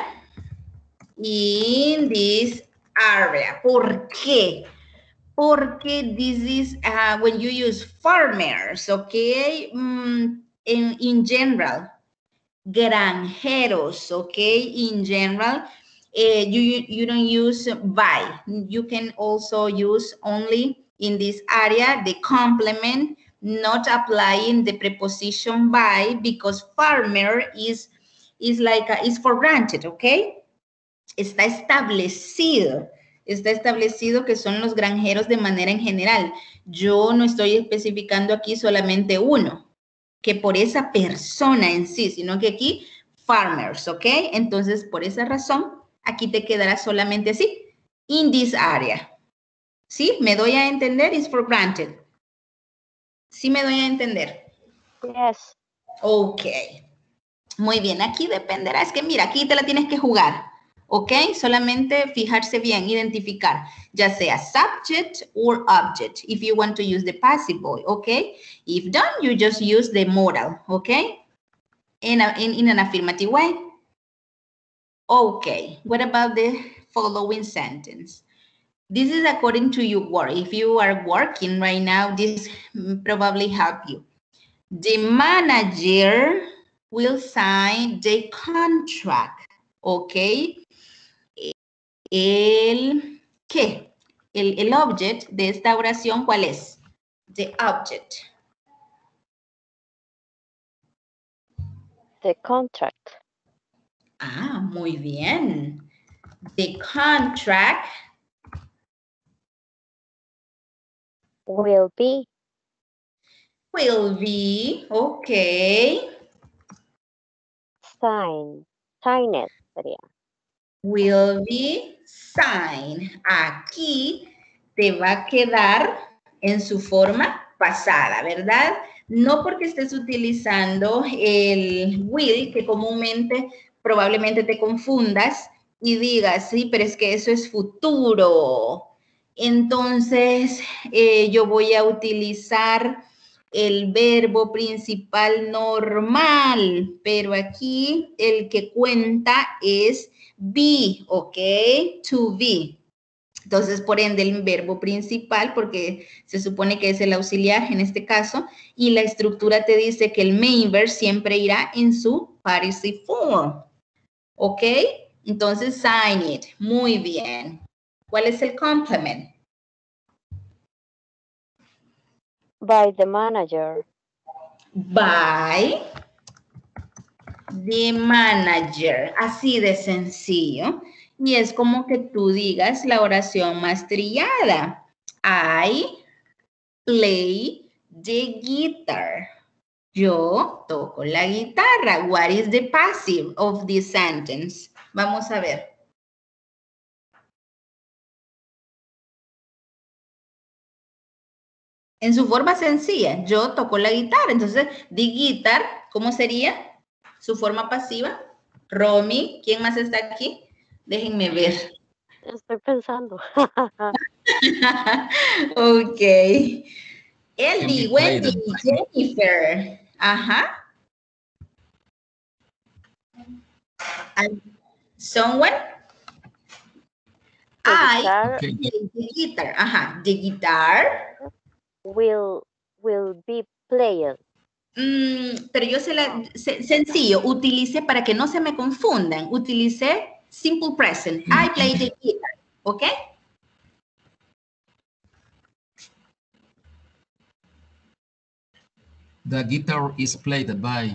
in this area. ¿Por qué? Porque this is uh, when you use farmers, okay? Mm, in, in general, granjeros, okay? In general, uh, you, you don't use by. You can also use only in this area the complement, not applying the preposition by because farmer is, is like, a, is for granted, okay? Está establecido. Está establecido que son los granjeros de manera en general. Yo no estoy especificando aquí solamente uno, que por esa persona en sí, sino que aquí farmers, ¿ok? Entonces, por esa razón, aquí te quedará solamente así, in this area. ¿Sí? ¿Me doy a entender? It's for granted. ¿Sí me doy a entender? Yes. Ok. Muy bien, aquí dependerá. Es que mira, aquí te la tienes que jugar. ¿ok? Solamente fijarse bien, identificar, ya sea subject or object, if you want to use the passive voice, ¿ok? If done, you just use the modal, ¿ok? In, a, in, in an affirmative way. Okay, what about the following sentence? This is according to your work. If you are working right now, this probably help you. The manager will sign the contract, ¿ok? El, ¿qué? El, el object de esta oración, ¿cuál es? The object. The contract. Ah, muy bien. The contract Will be. will be, okay. Sign. Sign it sería. Will be signed. Aquí te va a quedar en su forma pasada, ¿verdad? No porque estés utilizando el will, que comúnmente probablemente te confundas y digas, sí, pero es que eso es futuro. Entonces, eh, yo voy a utilizar el verbo principal normal, pero aquí el que cuenta es be, ¿ok? To be. Entonces, por ende, el verbo principal, porque se supone que es el auxiliar en este caso, y la estructura te dice que el main verb siempre irá en su participle form, ¿ok? Entonces, sign it. Muy bien. ¿Cuál es el complement? By the manager. By the manager. Así de sencillo. Y es como que tú digas la oración más trillada. I play the guitar. Yo toco la guitarra. What is the passive of this sentence? Vamos a ver. En su forma sencilla, yo toco la guitarra. Entonces, the guitar, ¿cómo sería su forma pasiva? Romy, ¿quién más está aquí? Déjenme ver. Estoy pensando. Ok. Can Ellie, be Wendy, played. Jennifer. Ajá. And someone? The I guitar Okay. play the guitar. Ajá. The guitar. will will be played. Mm, pero yo se la, se- sencillo, utilicé para que no se me confundan. Utilicé simple present. I play the guitar. ¿Ok? The guitar is played by.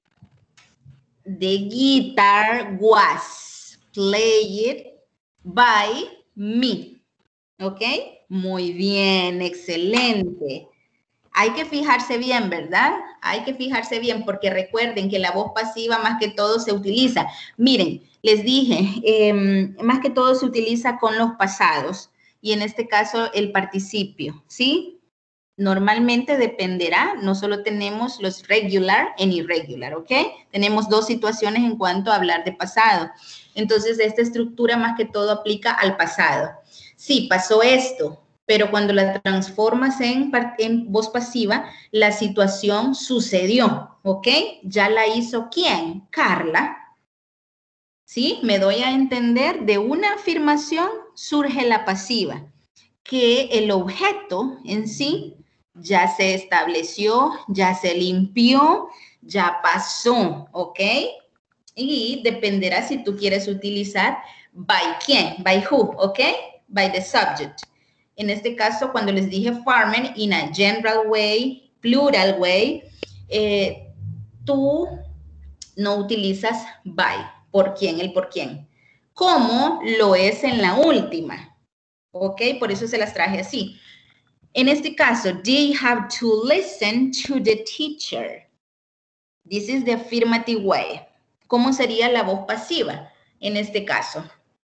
The guitar was played by me. ¿Ok? Muy bien, excelente. Hay que fijarse bien, ¿verdad? Hay que fijarse bien porque recuerden que la voz pasiva más que todo se utiliza. Miren, les dije, eh, más que todo se utiliza con los pasados y en este caso el participio, ¿sí? Normalmente dependerá, no solo tenemos los regular and irregular, ¿ok? Tenemos dos situaciones en cuanto a hablar de pasado. Entonces, esta estructura más que todo aplica al pasado. Sí, pasó esto, pero cuando la transformas en, en voz pasiva, la situación sucedió, ¿ok? ¿Ya la hizo quién? Carla. ¿Sí? Me doy a entender, de una afirmación surge la pasiva, que el objeto en sí ya se estableció, ya se limpió, ya pasó, ¿ok? Y dependerá si tú quieres utilizar by quién, by who, ¿ok? By the subject. En este caso, cuando les dije farmer in a general way, plural way, eh, tú no utilizas by, por quién, el por quién. Como lo es en la última, ¿ok? Por eso se las traje así. En este caso, they have to listen to the teacher. This is the affirmative way. ¿Cómo sería la voz pasiva en este caso?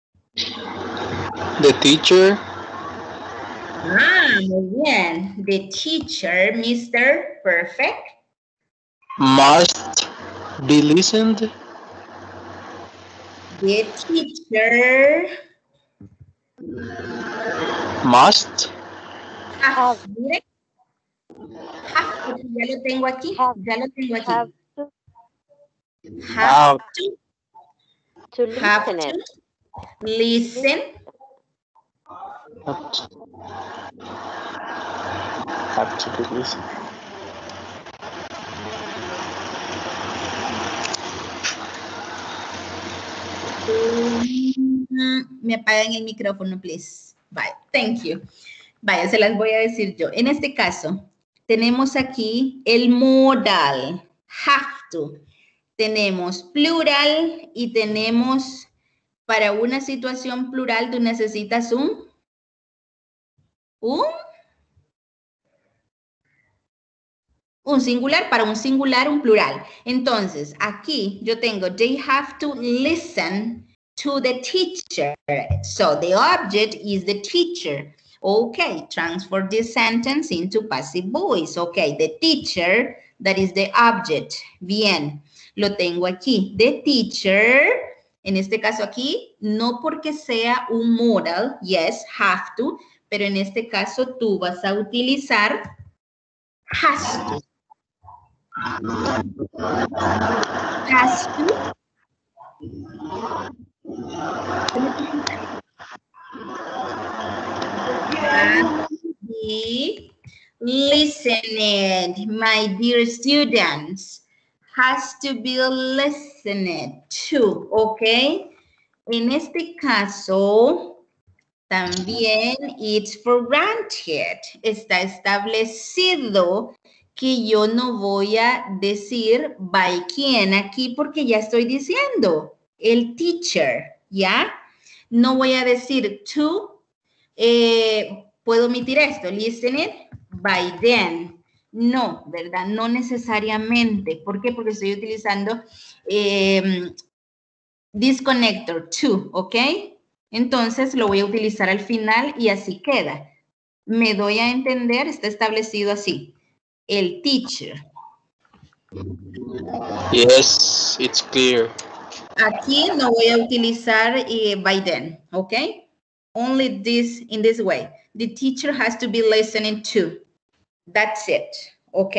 The teacher Ah, muy bien. The teacher, mister Perfect. must be listened. The teacher Must. have, mire, have to, ya lo tengo aquí, Have. ya lo tengo aquí. Have to, Have Have. to, to have listen it. to listen. Have to. Have to do listen. Mm, Me apagan el micrófono, please. Bye, thank you. Vaya, se las voy a decir yo. En este caso, tenemos aquí el modal, have to. Tenemos plural y tenemos, para una situación plural, tú necesitas un, un, un singular, para un singular, un plural. Entonces, aquí yo tengo, they have to listen to the teacher. So, the object is the teacher. Okay, transfer this sentence into passive voice. Okay, the teacher, that is the object. Bien, lo tengo aquí. The teacher, en este caso aquí, no porque sea un modal, yes, have to, pero en este caso tú vas a utilizar has to. Has to. Be listened, my dear students. Has to be listened to, ¿ok? En este caso, también it's for granted. Está establecido que yo no voy a decir by quién aquí porque ya estoy diciendo el teacher, ¿ya? No voy a decir to, eh, puedo omitir esto, listen it, by then. No, ¿verdad? No necesariamente. ¿Por qué? Porque estoy utilizando eh, this connector, to, ¿ok? Entonces lo voy a utilizar al final y así queda. Me doy a entender, está establecido así. El teacher. Yes, it's clear. Aquí no voy a utilizar eh, by then, ¿ok? Only this, in this way. The teacher has to be listening to. That's it, ¿ok?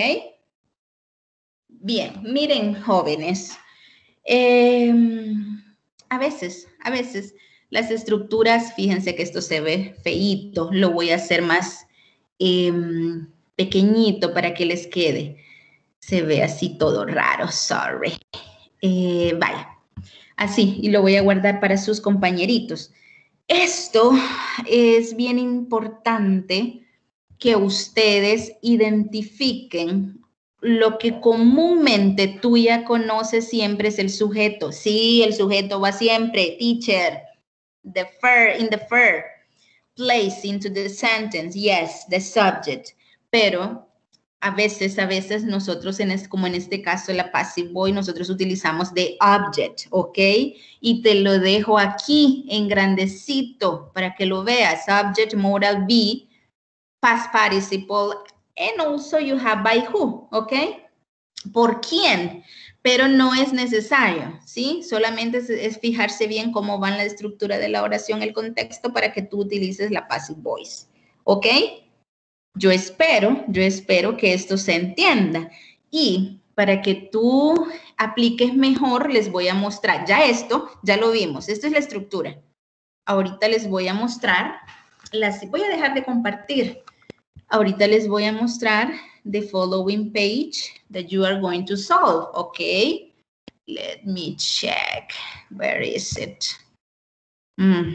Bien, miren, jóvenes. Eh, a veces, a veces, las estructuras, fíjense que esto se ve feíto, lo voy a hacer más eh, pequeñito para que les quede. Se ve así todo raro, sorry. Eh, vaya, así, y lo voy a guardar para sus compañeritos. Esto es bien importante que ustedes identifiquen lo que comúnmente tú ya conoces siempre es el sujeto. Sí, el sujeto va siempre, teacher, the first, in the first place into the sentence, yes, the subject. Pero a veces, a veces nosotros, en este, como en este caso la passive voice, nosotros utilizamos the object, ¿ok? Y te lo dejo aquí en grandecito para que lo veas. Subject, modal, be, past participle, and also you have by who, ¿ok? ¿Por quién? Pero no es necesario, ¿sí? Solamente es, es fijarse bien cómo va la estructura de la oración, el contexto, para que tú utilices la passive voice, ¿ok? Yo espero, yo espero que esto se entienda. Y para que tú apliques mejor, les voy a mostrar. Ya esto, ya lo vimos. Esto es la estructura. Ahorita les voy a mostrar. Las, voy a dejar de compartir. Ahorita les voy a mostrar the following page that you are going to solve, okay? Let me check. Where is it? Mm.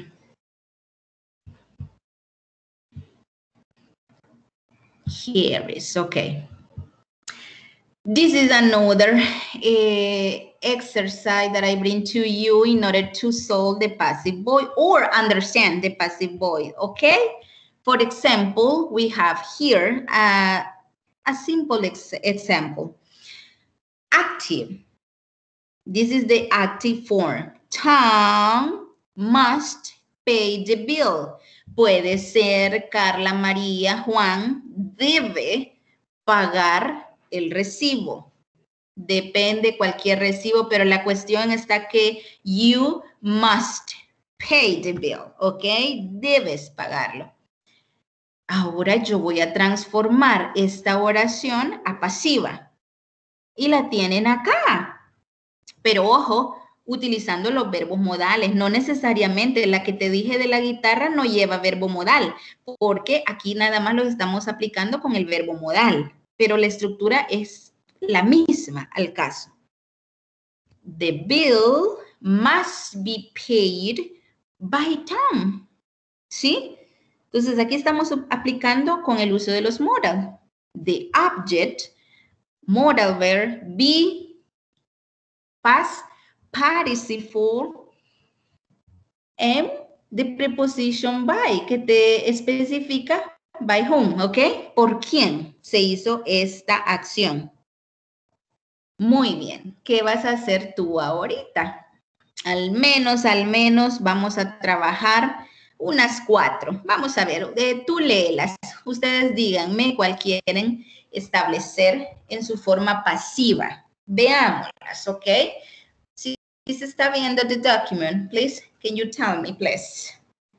Here is, okay. This is another uh, exercise that I bring to you in order to solve the passive voice or understand the passive voice, okay? For example, we have here uh, a simple ex example. Active. This is the active form. Tom must pay the bill. Puede ser Carla, María, Juan debe pagar el recibo. Depende cualquier recibo, pero la cuestión está que you must pay the bill, ¿ok? Debes pagarlo. Ahora yo voy a transformar esta oración a pasiva y la tienen acá. Pero ojo, utilizando los verbos modales, no necesariamente la que te dije de la guitarra no lleva verbo modal, porque aquí nada más lo estamos aplicando con el verbo modal, pero la estructura es la misma al caso. The bill must be paid by Tom. ¿Sí? Entonces, aquí estamos aplicando con el uso de los modal. The object, modal verb, be, past participle, and the preposition by, que te especifica by whom, ¿ok? ¿Por quién se hizo esta acción? Muy bien. ¿Qué vas a hacer tú ahorita? Al menos, al menos vamos a trabajar unas cuatro. Vamos a ver, eh, tú léelas. Ustedes díganme cuál quieren establecer en su forma pasiva. Veámoslas, ¿ok? Si se está viendo the document, please, can you tell me, please?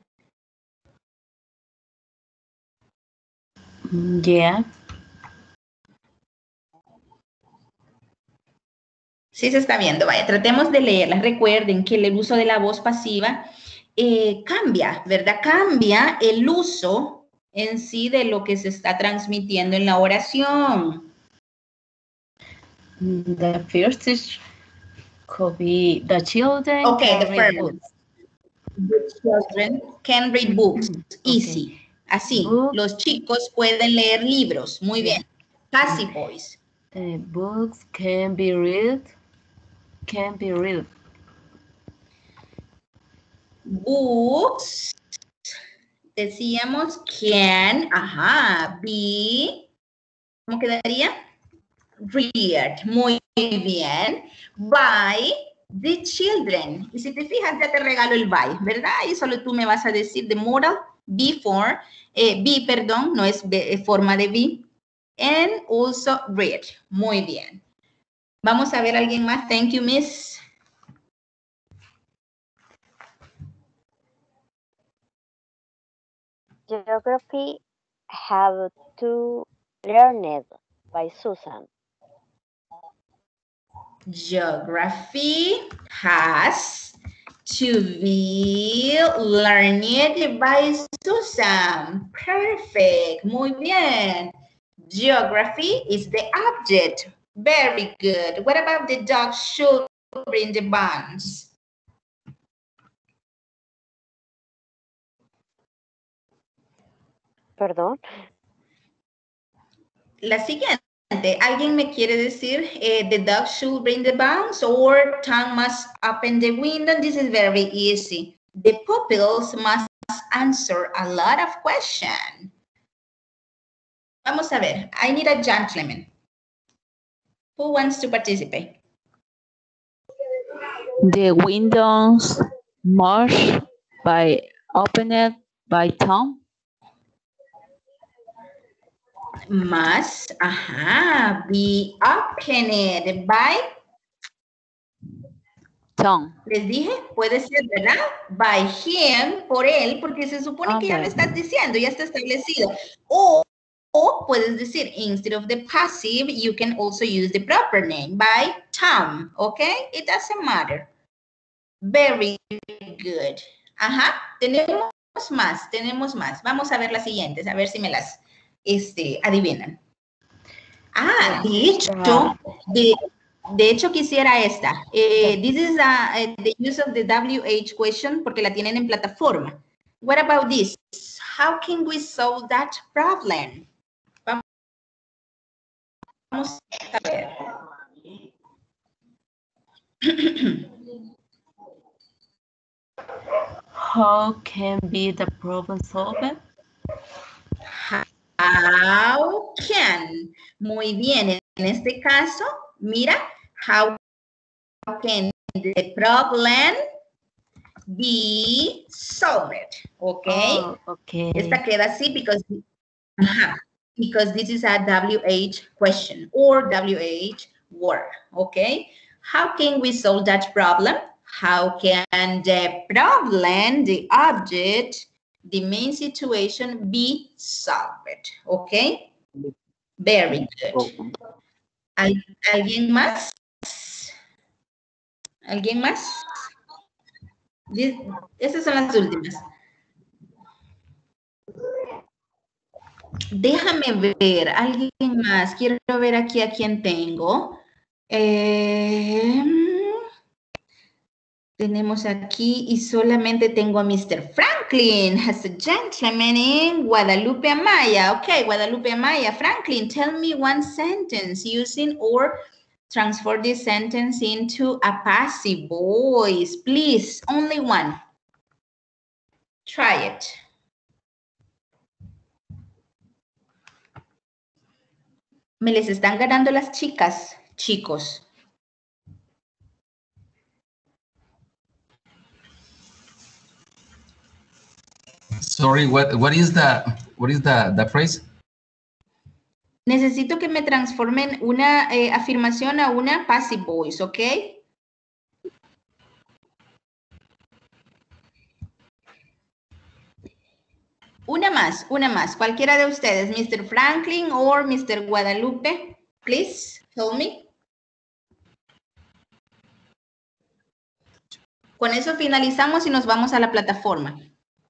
Yeah. Sí se está viendo, vaya, tratemos de leerlas. Recuerden que el uso de la voz pasiva eh, cambia, ¿verdad? Cambia el uso en sí de lo que se está transmitiendo en la oración. The first is could be the children Okay, can the read first. books. The children can read books. Easy. Okay. Así, Book. los chicos pueden leer libros. Muy bien. Passive voice. The books can be read. Can be read. Books. Decíamos can, ajá, be. ¿Cómo quedaría? Read. Muy bien. By the children. Y si te fijas, ya te regalo el by, ¿verdad? Y solo tú me vas a decir the modal before, eh, be, perdón, no es be, forma de be. And also read. Muy bien. Vamos a ver a alguien más. Thank you, Miss. Geography have to learn it by Susan. Geography has to be learned by Susan. Perfect. Muy bien. Geography is the object. Very good. What about the dog should bring the buns? Perdón. La siguiente. ¿Alguien me quiere decir eh, the dog should bring the buns or Tom must open the window? This is very easy. The pupils must answer a lot of questions. Vamos a ver. I need a gentleman. Who wants to participate? The windows must by opened by Tom. Must, ajá, be opened by, Tom. les dije, puede ser, ¿verdad? By him, por él, porque se supone que ya lo Okay. estás diciendo, ya está establecido. O, o puedes decir, instead of the passive, you can also use the proper name, by Tom, okay? It doesn't matter. Very good. Ajá, tenemos más, tenemos más. Vamos a ver las siguientes, a ver si me las este, adivinan. Ah, de hecho, de, de hecho quisiera esta. Eh, this is a, a- the use of the W H question porque la tienen en plataforma. What about this? How can we solve that problem? Vamos a ver. How can be the problem solved? How can. Muy bien. En este caso, mira, how can the problem be solved? ¿Ok? Oh, okay. Esta queda así because, ajá, because this is a W H question or W H word, okay? How can we solve that problem? How can the problem, the object, the main situation be solved, okay? Very good. ¿Al- ¿Alguien más? ¿Alguien más? Di- Esas son las últimas. Déjame ver, alguien más. Quiero ver aquí a quién tengo. Eh, tenemos aquí y solamente tengo a mister Franklin as a gentleman in Guadalupe Amaya. Okay, Guadalupe Amaya. Franklin, tell me one sentence using or transfer this sentence into a passive voice. Please, only one. Try it. Me les están ganando las chicas, chicos. Sorry, what what is the what is the the phrase? Necesito que me transformen una eh, afirmación a una passive voice, ¿ok? Una más, una más. Cualquiera de ustedes, mister Franklin or mister Guadalupe, please help me. Con eso finalizamos y nos vamos a la plataforma.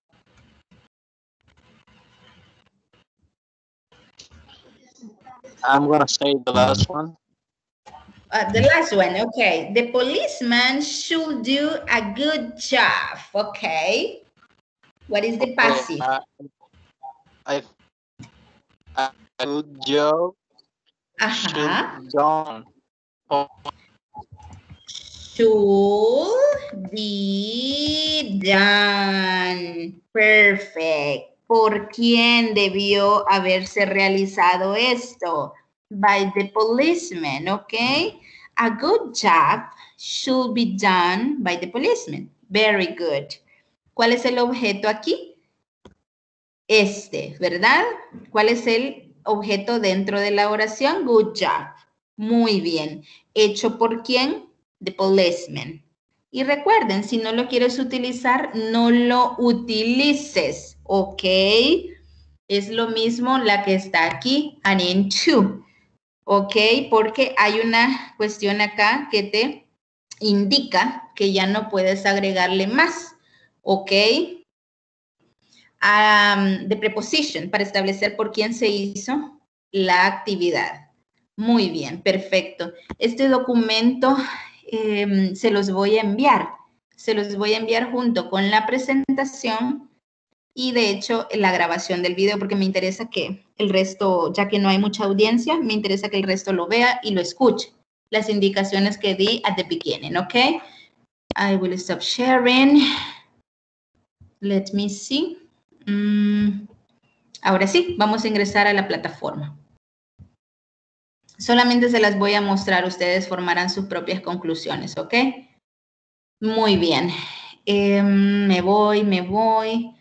I'm gonna say the last one. Uh, the last one, okay. The policeman should do a good job, okay. What is the passive? Uh, I, a good job Ajá. should done. Should be done. Perfect. ¿Por quién debió haberse realizado esto? By the policeman, okay? A good job should be done by the policeman. Very good. ¿Cuál es el objeto aquí? Este, ¿verdad? ¿Cuál es el objeto dentro de la oración? Good job. Muy bien. ¿Hecho por quién? The policeman. Y recuerden, si no lo quieres utilizar, no lo utilices, ¿ok? Es lo mismo la que está aquí, and in to, ¿ok? Porque hay una cuestión acá que te indica que ya no puedes agregarle más, ¿ok? Um, de preposition para establecer por quién se hizo la actividad. Muy bien, perfecto. Este documento eh, se los voy a enviar. Se los voy a enviar junto con la presentación y de hecho la grabación del video porque me interesa que el resto, ya que no hay mucha audiencia, me interesa que el resto lo vea y lo escuche. Las indicaciones que di at the beginning, ¿ok? I will stop sharing. Let me see. Mm, ahora sí, vamos a ingresar a la plataforma. Solamente se las voy a mostrar, ustedes formarán sus propias conclusiones, ¿ok? Muy bien. Eh, me voy, me voy.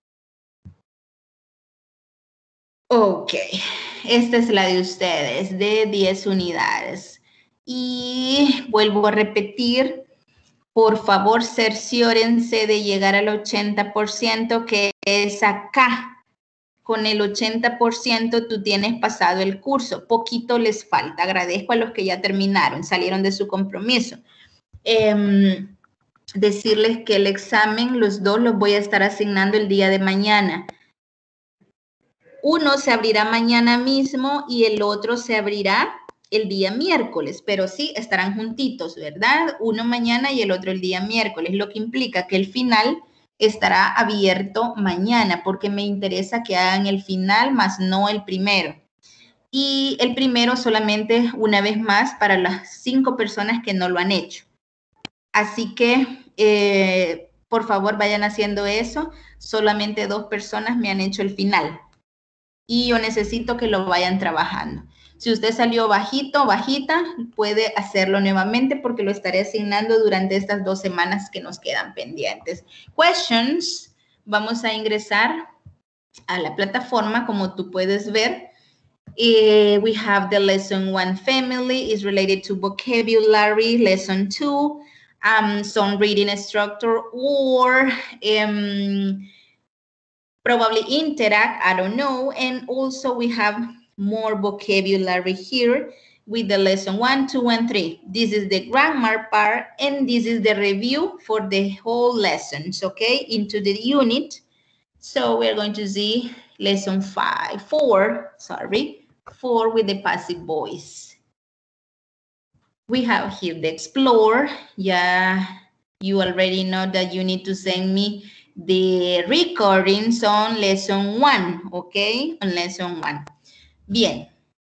Ok, esta es la de ustedes, de diez unidades. Y vuelvo a repetir, por favor, cerciórense de llegar al ochenta por ciento, que es acá. Con el ochenta por ciento tú tienes pasado el curso, poquito les falta. Agradezco a los que ya terminaron, salieron de su compromiso. Eh, decirles que el examen, los dos los voy a estar asignando el día de mañana. Uno se abrirá mañana mismo y el otro se abrirá el día miércoles, pero sí estarán juntitos, ¿verdad? Uno mañana y el otro el día miércoles, lo que implica que el final estará abierto mañana porque me interesa que hagan el final más no el primero. Y el primero solamente una vez más para las cinco personas que no lo han hecho. Así que, eh, por favor, vayan haciendo eso. Solamente dos personas me han hecho el final. Y yo necesito que lo vayan trabajando. Si usted salió bajito, bajita, puede hacerlo nuevamente porque lo estaré asignando durante estas dos semanas que nos quedan pendientes. Questions. Vamos a ingresar a la plataforma, como tú puedes ver. Uh, we have the lesson one family is related to vocabulary, lesson two, um, some reading structure, or um, probably interact, I don't know. And also we have more vocabulary here with the lesson one, two, and three. This is the grammar part, and this is the review for the whole lessons, okay, into the unit. So we're going to see lesson five, four, sorry, four with the passive voice. We have here the explore. Yeah, you already know that you need to send me the recordings on lesson one, okay, on lesson one. Bien.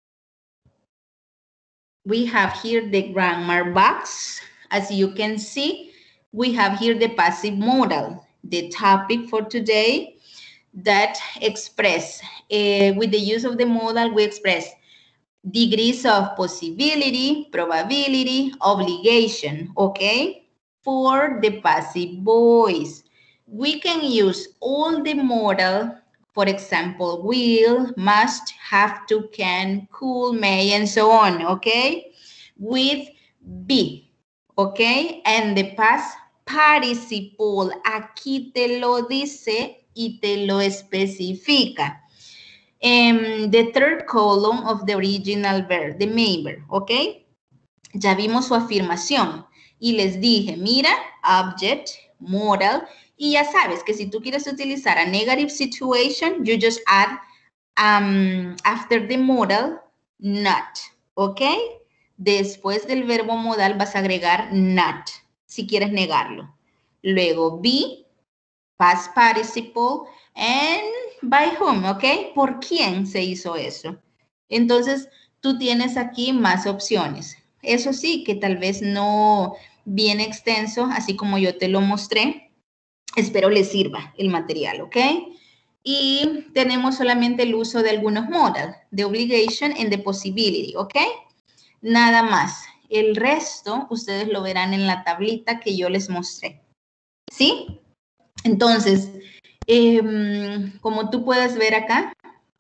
We have here the grammar box. As you can see, we have here the passive modal, the topic for today that express, uh, with the use of the modal, we express degrees of possibility, probability, obligation, okay? For the passive voice, we can use all the modal, for example, will, must, have to, can, could, may, and so on, okay? With be, okay? And the past participle, aquí te lo dice y te lo especifica. Um, the third column of the original verb, the main verb, ¿ok? Ya vimos su afirmación y les dije, mira, object, modal, y ya sabes que si tú quieres utilizar a negative situation, you just add um, after the modal, not, ¿ok? Después del verbo modal vas a agregar not, si quieres negarlo. Luego be, past participle, and by whom, ¿ok? ¿Por quién se hizo eso? Entonces, tú tienes aquí más opciones. Eso sí, que tal vez no bien extenso, así como yo te lo mostré. Espero les sirva el material, ¿ok? Y tenemos solamente el uso de algunos modal, the obligation and the possibility, ¿ok? Nada más. El resto, ustedes lo verán en la tablita que yo les mostré. ¿Sí? Entonces, eh, como tú puedes ver acá,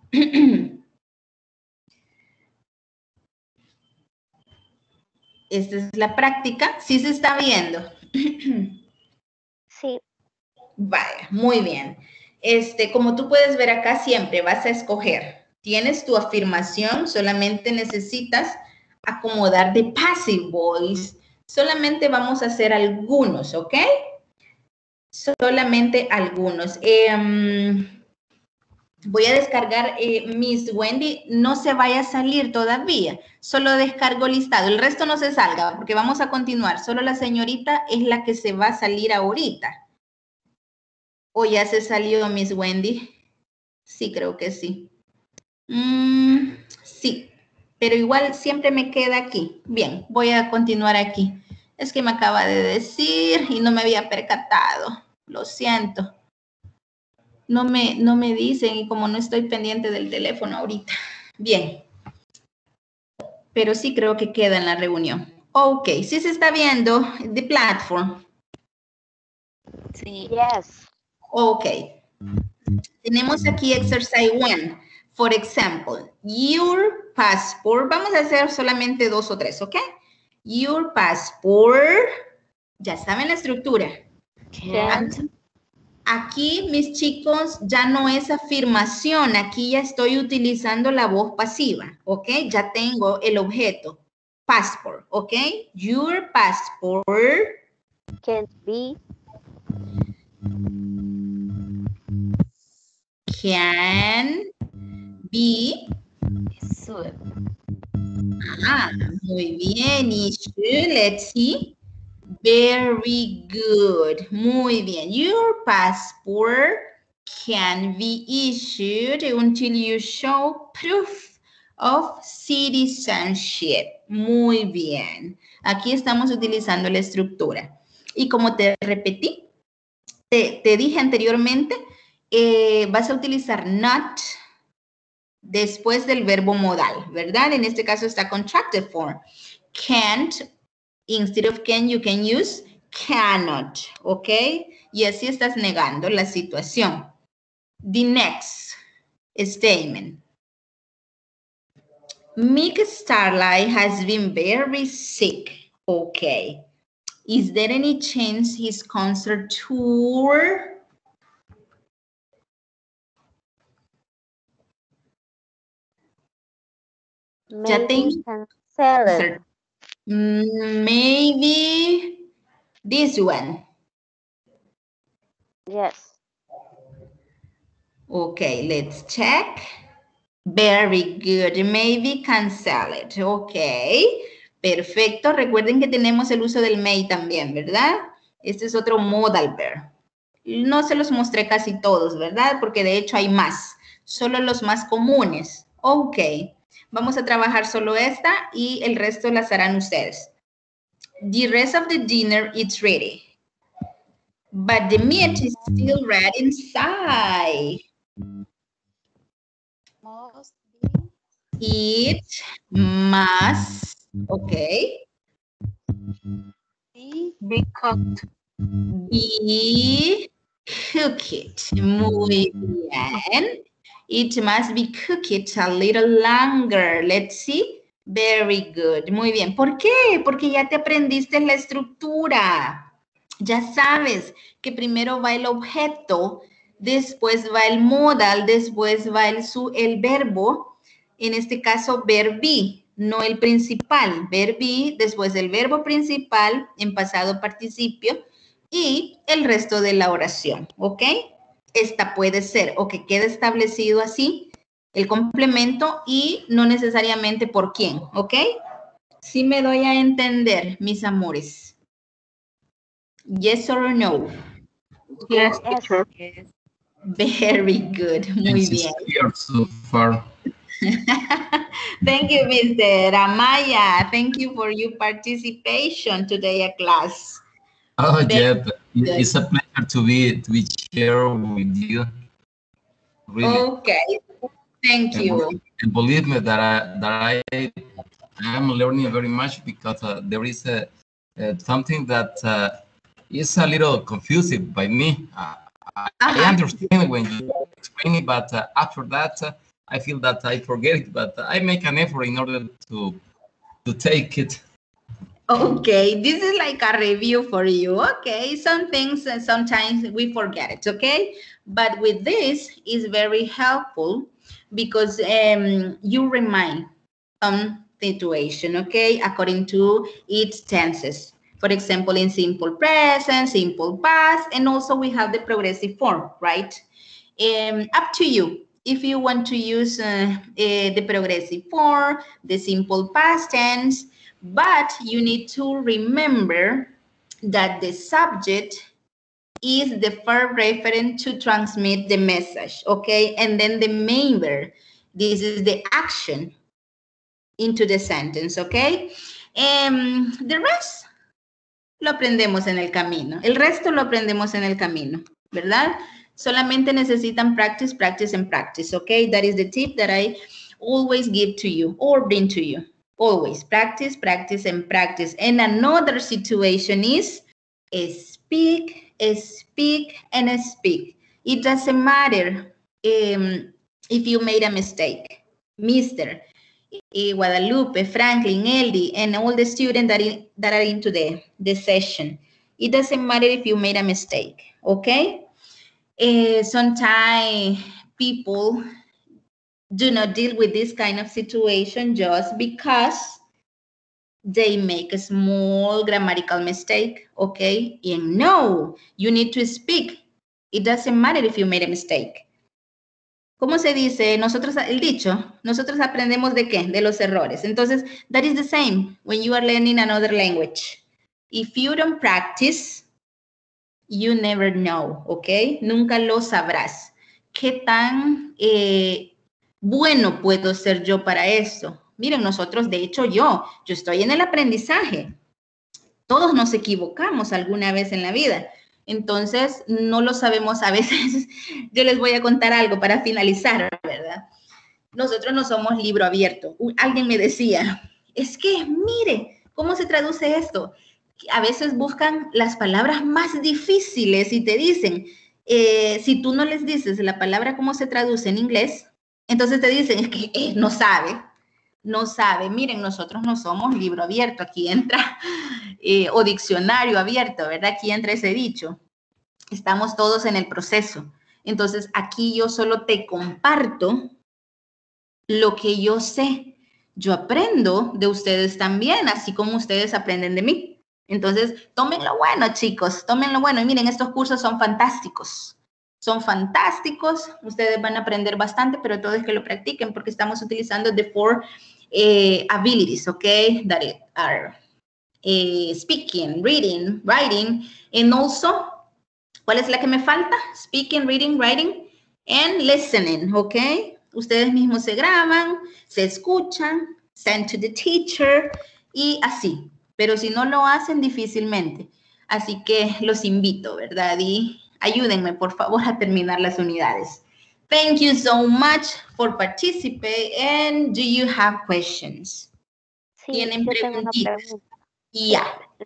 esta es la práctica. ¿Sí se está viendo? Sí. Vaya, muy bien. Este, como tú puedes ver acá, siempre vas a escoger. Tienes tu afirmación, solamente necesitas acomodar de passive voice. Solamente vamos a hacer algunos, ¿ok? Solamente algunos. Eh, voy a descargar, eh, Miss Wendy, no se vaya a salir todavía. Solo descargo listado. El resto no se salga porque vamos a continuar. Solo la señorita es la que se va a salir ahorita. ¿O ya se salió Miss Wendy? Sí, creo que sí. Mm, sí, pero igual siempre me queda aquí. Bien, voy a continuar aquí. Es que me acaba de decir y no me había percatado. Lo siento. No me, no me dicen y como no estoy pendiente del teléfono ahorita. Bien. Pero sí creo que queda en la reunión. Ok, sí se está viendo the platform. Sí. Yes. Ok. Tenemos aquí exercise one. For example, your passport. Vamos a hacer solamente dos o tres, ¿ok? Your passport. Ya saben la estructura. Can't. Aquí, mis chicos, ya no es afirmación. Aquí ya estoy utilizando la voz pasiva, ¿ok? Ya tengo el objeto. Passport, ¿ok? Your passport. Can't be. Can be. Should. Ah, muy bien. Issue, let's see. Very good. Muy bien. Your passport can be issued until you show proof of citizenship. Muy bien. Aquí estamos utilizando la estructura. Y como te repetí, te, te dije anteriormente, eh, vas a utilizar not después del verbo modal, ¿verdad? En este caso está contracted form. Can't, instead of can, you can use cannot, ¿ok? Y así estás negando la situación. The next statement. Mick Starlight has been very sick. Okay. Is there any chance his concert tour? Ya Maybe tengo cancel it. Mm, maybe this one. Yes. Okay, let's check. Very good. Maybe cancel it. Ok. Perfecto. Recuerden que tenemos el uso del may también, ¿verdad? Este es otro modal verb. No se los mostré casi todos, ¿verdad? Porque de hecho hay más. Solo los más comunes. Ok. Vamos a trabajar solo esta y el resto las harán ustedes. The rest of the dinner is ready. But the meat is still red inside. Must It must, okay, be Be cooked. be cooked. Muy bien. It must be cooked a little longer. Let's see. Very good. Muy bien. ¿Por qué? Porque ya te aprendiste la estructura. Ya sabes que primero va el objeto, después va el modal, después va el, su, el verbo. En este caso, verb be, no el principal. Verb be, después el verbo principal en pasado participio y el resto de la oración, ¿ok? Esta puede ser o que quede establecido así, el complemento y no necesariamente por quién, ¿ok? Sí me doy a entender, mis amores. Yes or no? Yes, Yes. teacher. yes. Very good. Muy It's bien. clear so far. Thank you, Mister Amaya. Thank you for your participation today at class. Oh, Very yeah, good. it's a pleasure to be to be here with you. Really, Okay. Thank and, you. and believe me that I that I am learning very much because uh, there is a, uh, something that uh, is a little confusing by me. Uh, I, I Uh-huh. understand when you explain it, but uh, after that, uh, I feel that I forget it. But I make an effort in order to to take it. Okay, this is like a review for you. Okay, some things uh, sometimes we forget it, okay? But with this is very helpful because um, you remind some situation, okay, according to its tenses. For example, in simple present, simple past, and also we have the progressive form, right? Um, up to you. If you want to use uh, uh, the progressive form, the simple past tense, but you need to remember that the subject is the verb referent to transmit the message, okay? And then the main verb, this is the action into the sentence, okay? Um, the rest lo aprendemos en el camino. El resto lo aprendemos en el camino, ¿verdad? Solamente necesitan practice, practice, and practice, okay? That is the tip that I always give to you or bring to you. Always practice, practice, and practice. And another situation is speak, speak, and speak. It doesn't matter um, if you made a mistake. Mister eh, Guadalupe, Franklin, Eldi, and all the students that, in, that are into the, the session. It doesn't matter if you made a mistake, okay? Uh, sometimes people do not deal with this kind of situation just because they make a small grammatical mistake, okay? And no, you need to speak. It doesn't matter if you made a mistake. ¿Cómo se dice? Nosotros, el dicho, nosotros aprendemos de qué? De los errores. Entonces, that is the same when you are learning another language. If you don't practice, you never know, ¿ok? Nunca lo sabrás. ¿Qué tan eh, bueno puedo ser yo para eso? Miren, nosotros, de hecho, yo, yo estoy en el aprendizaje. Todos nos equivocamos alguna vez en la vida. Entonces, no lo sabemos a veces. Yo les voy a contar algo para finalizar, ¿verdad? Nosotros no somos libro abierto. Alguien me decía, es que, mire, ¿cómo se traduce esto? A veces buscan las palabras más difíciles y te dicen, eh, si tú no les dices la palabra cómo se traduce en inglés, entonces te dicen, es que eh, no sabe. no sabe. Miren, nosotros no somos libro abierto, aquí entra, eh, o diccionario abierto, ¿verdad? Aquí entra ese dicho. Estamos todos en el proceso. Entonces, aquí yo solo te comparto lo que yo sé. Yo aprendo de ustedes también, así como ustedes aprenden de mí. Entonces, tomen lo bueno, chicos, tomen lo bueno. Y miren, estos cursos son fantásticos. Son fantásticos. Ustedes van a aprender bastante, pero todo es que lo practiquen porque estamos utilizando the four eh, abilities, ¿ok? That it are eh, speaking, reading, writing, and also, ¿cuál es la que me falta? Speaking, reading, writing, and listening, ¿ok? Ustedes mismos se graban, se escuchan, send to the teacher y así. Pero si no lo hacen, difícilmente. Así que los invito, ¿verdad? Y ayúdenme, por favor, a terminar las unidades. Thank you so much for participating. And do you have questions? Sí, ¿Tienen yo tengo una preguntitas? pregunta. Ya.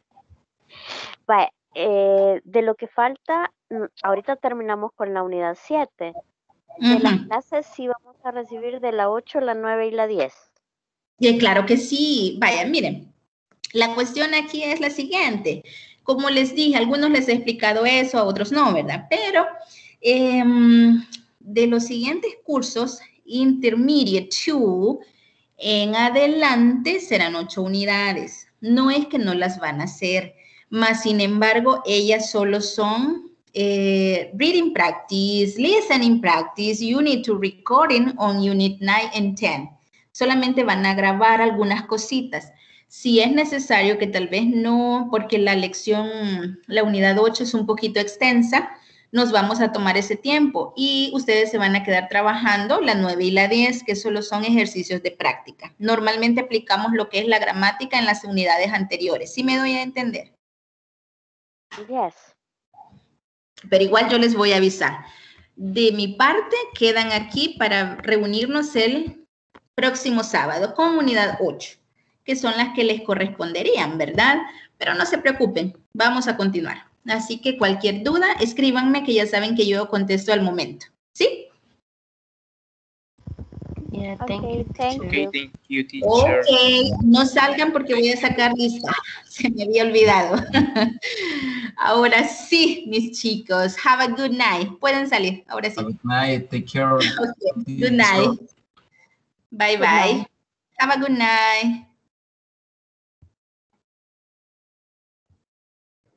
Vaya, eh, de lo que falta, mm, ahorita terminamos con la unidad siete. De las Ujú. clases sí vamos a recibir de la ocho, la nueve y la diez. Y claro que sí. Vaya, miren, la cuestión aquí es la siguiente. Como les dije, a algunos les he explicado eso, a otros no, ¿verdad? Pero eh, de los siguientes cursos, Intermediate dos, en adelante serán ocho unidades. No es que no las van a hacer, más sin embargo, ellas solo son eh, reading practice, listening practice, unit to recording on unit nine and ten. Solamente van a grabar algunas cositas. Si es necesario que tal vez no, porque la lección, la unidad ocho es un poquito extensa, nos vamos a tomar ese tiempo y ustedes se van a quedar trabajando la nueve y la diez, que solo son ejercicios de práctica. Normalmente aplicamos lo que es la gramática en las unidades anteriores. ¿Sí me doy a entender? Yes. Pero igual yo les voy a avisar. De mi parte, quedan aquí para reunirnos el próximo sábado con unidad ocho, que son las que les corresponderían, ¿verdad? Pero no se preocupen, vamos a continuar. Así que cualquier duda, escríbanme, que ya saben que yo contesto al momento. ¿Sí? Yeah, thank Okay, you, thank teacher. you. Okay, thank you, teacher. Ok, no salgan porque voy a sacar lista. Se me había olvidado. Ahora sí, mis chicos. Have a good night. Pueden salir, ahora sí. Good night. Take care. Okay, good night. Bye, Good bye. night. Have a good night.